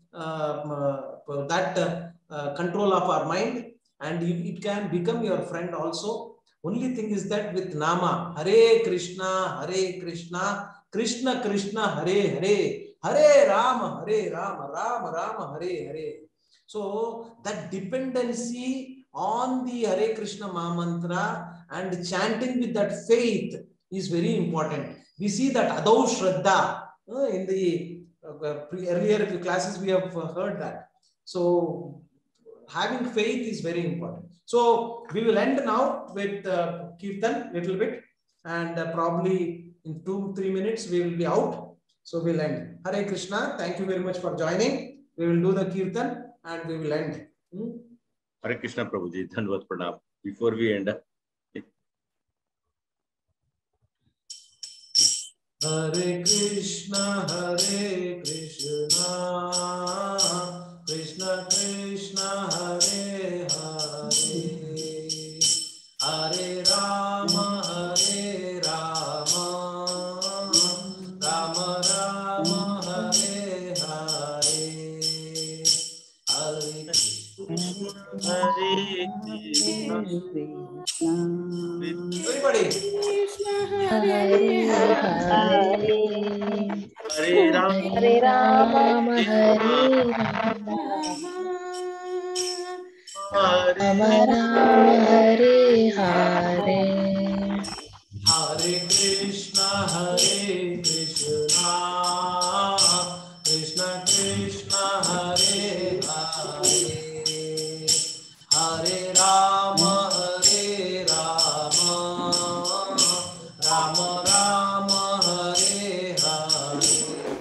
that control of our mind, and it can become your friend also. Only thing is that with Nama, Hare Krishna, Krishna Krishna, Hare Hare, Hare Rama, Rama Rama, Hare Hare. So that dependency on the Hare Krishna Mahamantra and chanting with that faith is very important. We see that Adau Shraddha in the earlier classes we have heard that. So having faith is very important. So we will end now with Kirtan little bit, and probably in 2-3 minutes we will be out. So we'll end. Hare Krishna. Thank you very much for joining. We will do the Kirtan and we will end. Hare Krishna, Prabhuji. Dhanavad Pranam. Before we end, Hare Krishna, Krishna Krishna, Hare Hare, Hare Rama, Rama Rama, Hare Hare, Hare everybody. Hare Rama, Hare Rama, Rama Hare Hare, Hare Krishna, Krishna Krishna, Hare Hare, Hare Rama, Rama Rama, Hare Hare,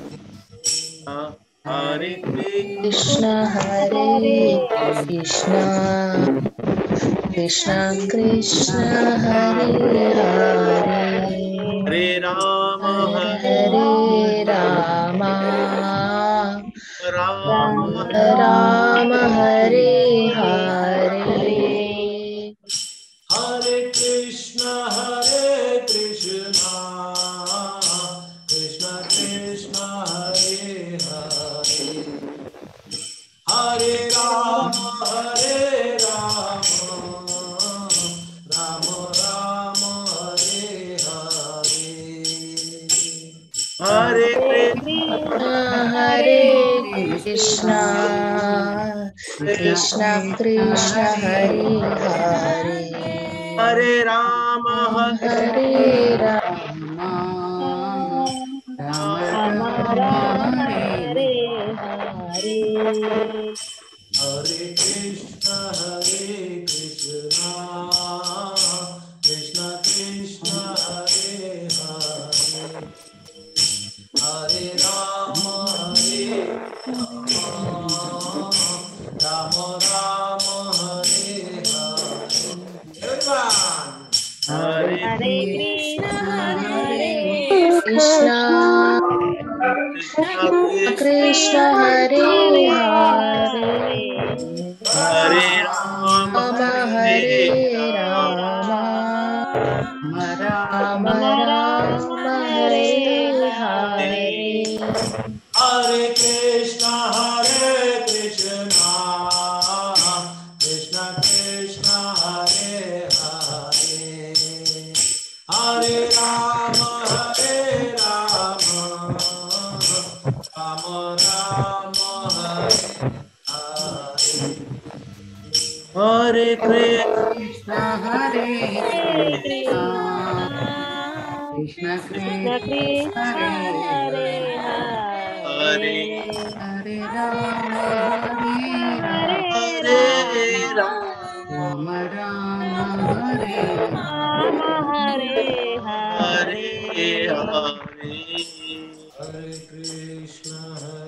Hare Krishna, Hare Krishna, Krishna Krishna, Hare Hare, Hare Rama, Hare Rama, Rama Rama, Hare Hare, Hare Krishna, Krishna Krishna, Hare Hare, Hare Rama, Rama Rama, Hare Hare, Hare Krishna, Krishna Krishna, Hare Hare, Hare Rama, Hare Rama, Rama Hare Hare. Hare Krishna, Krishna Krishna Krishna, Hare Hare, Hare Rama, Rama Rama, Hare Hare. Everyone. Hare Krishna, Krishna Hare Hare, Hare Rama, Hare Rama, Rama Rama, Hare Hare, Hare Krishna, Krishna Krishna Krishna, Hare Hare, Hare Rama, Rama Rama, Hare Hare, Hare Krishna, Hare Krishna, Krishna Krishna, Hare Hare Hare Rama, Hare Rama Rama, Hare Hare Hare. Hare Krishna,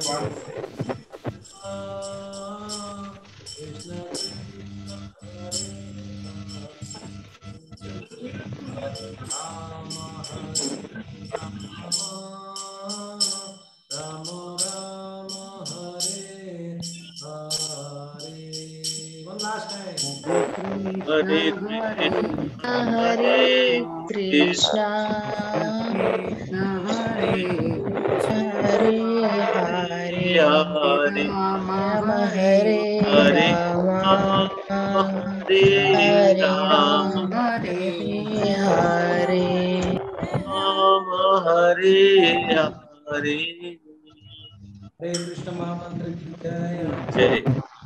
Krishna Krishna, Hare Rama, Rama Rama, Hare Hare. Hare Krishna, Hare Hare Hare, Rama Hare Rama, Hare Hare Rama, Rama, Hare Rama Hare Hare. Hare Krishna Mahamantra ki jai. Jai.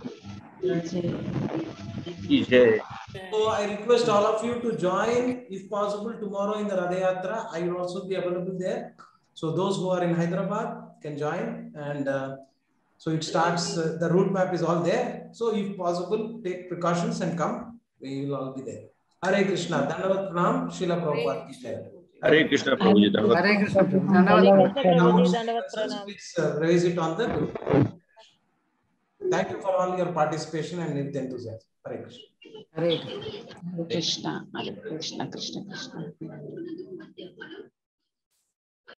Jai. So I request all of you to join, if possible, tomorrow in the Radha Yatra. I will also be available there. So those who are in Hyderabad can join, and so it starts. The route map is all there. So if possible, take precautions and come. We will all be there. Hare Krishna. Dandavat Pranam. Srila Prabhupada ki jai. Hare Krishna Prabhuji. Hare Krishna. Hare Krishna Prabhuji, Dandavat Persons, Pranam. please raise it on the group. Thank you for all your participation and enthusiasm. Hare Krishna. Hare Krishna, Hare Krishna, Krishna Krishna.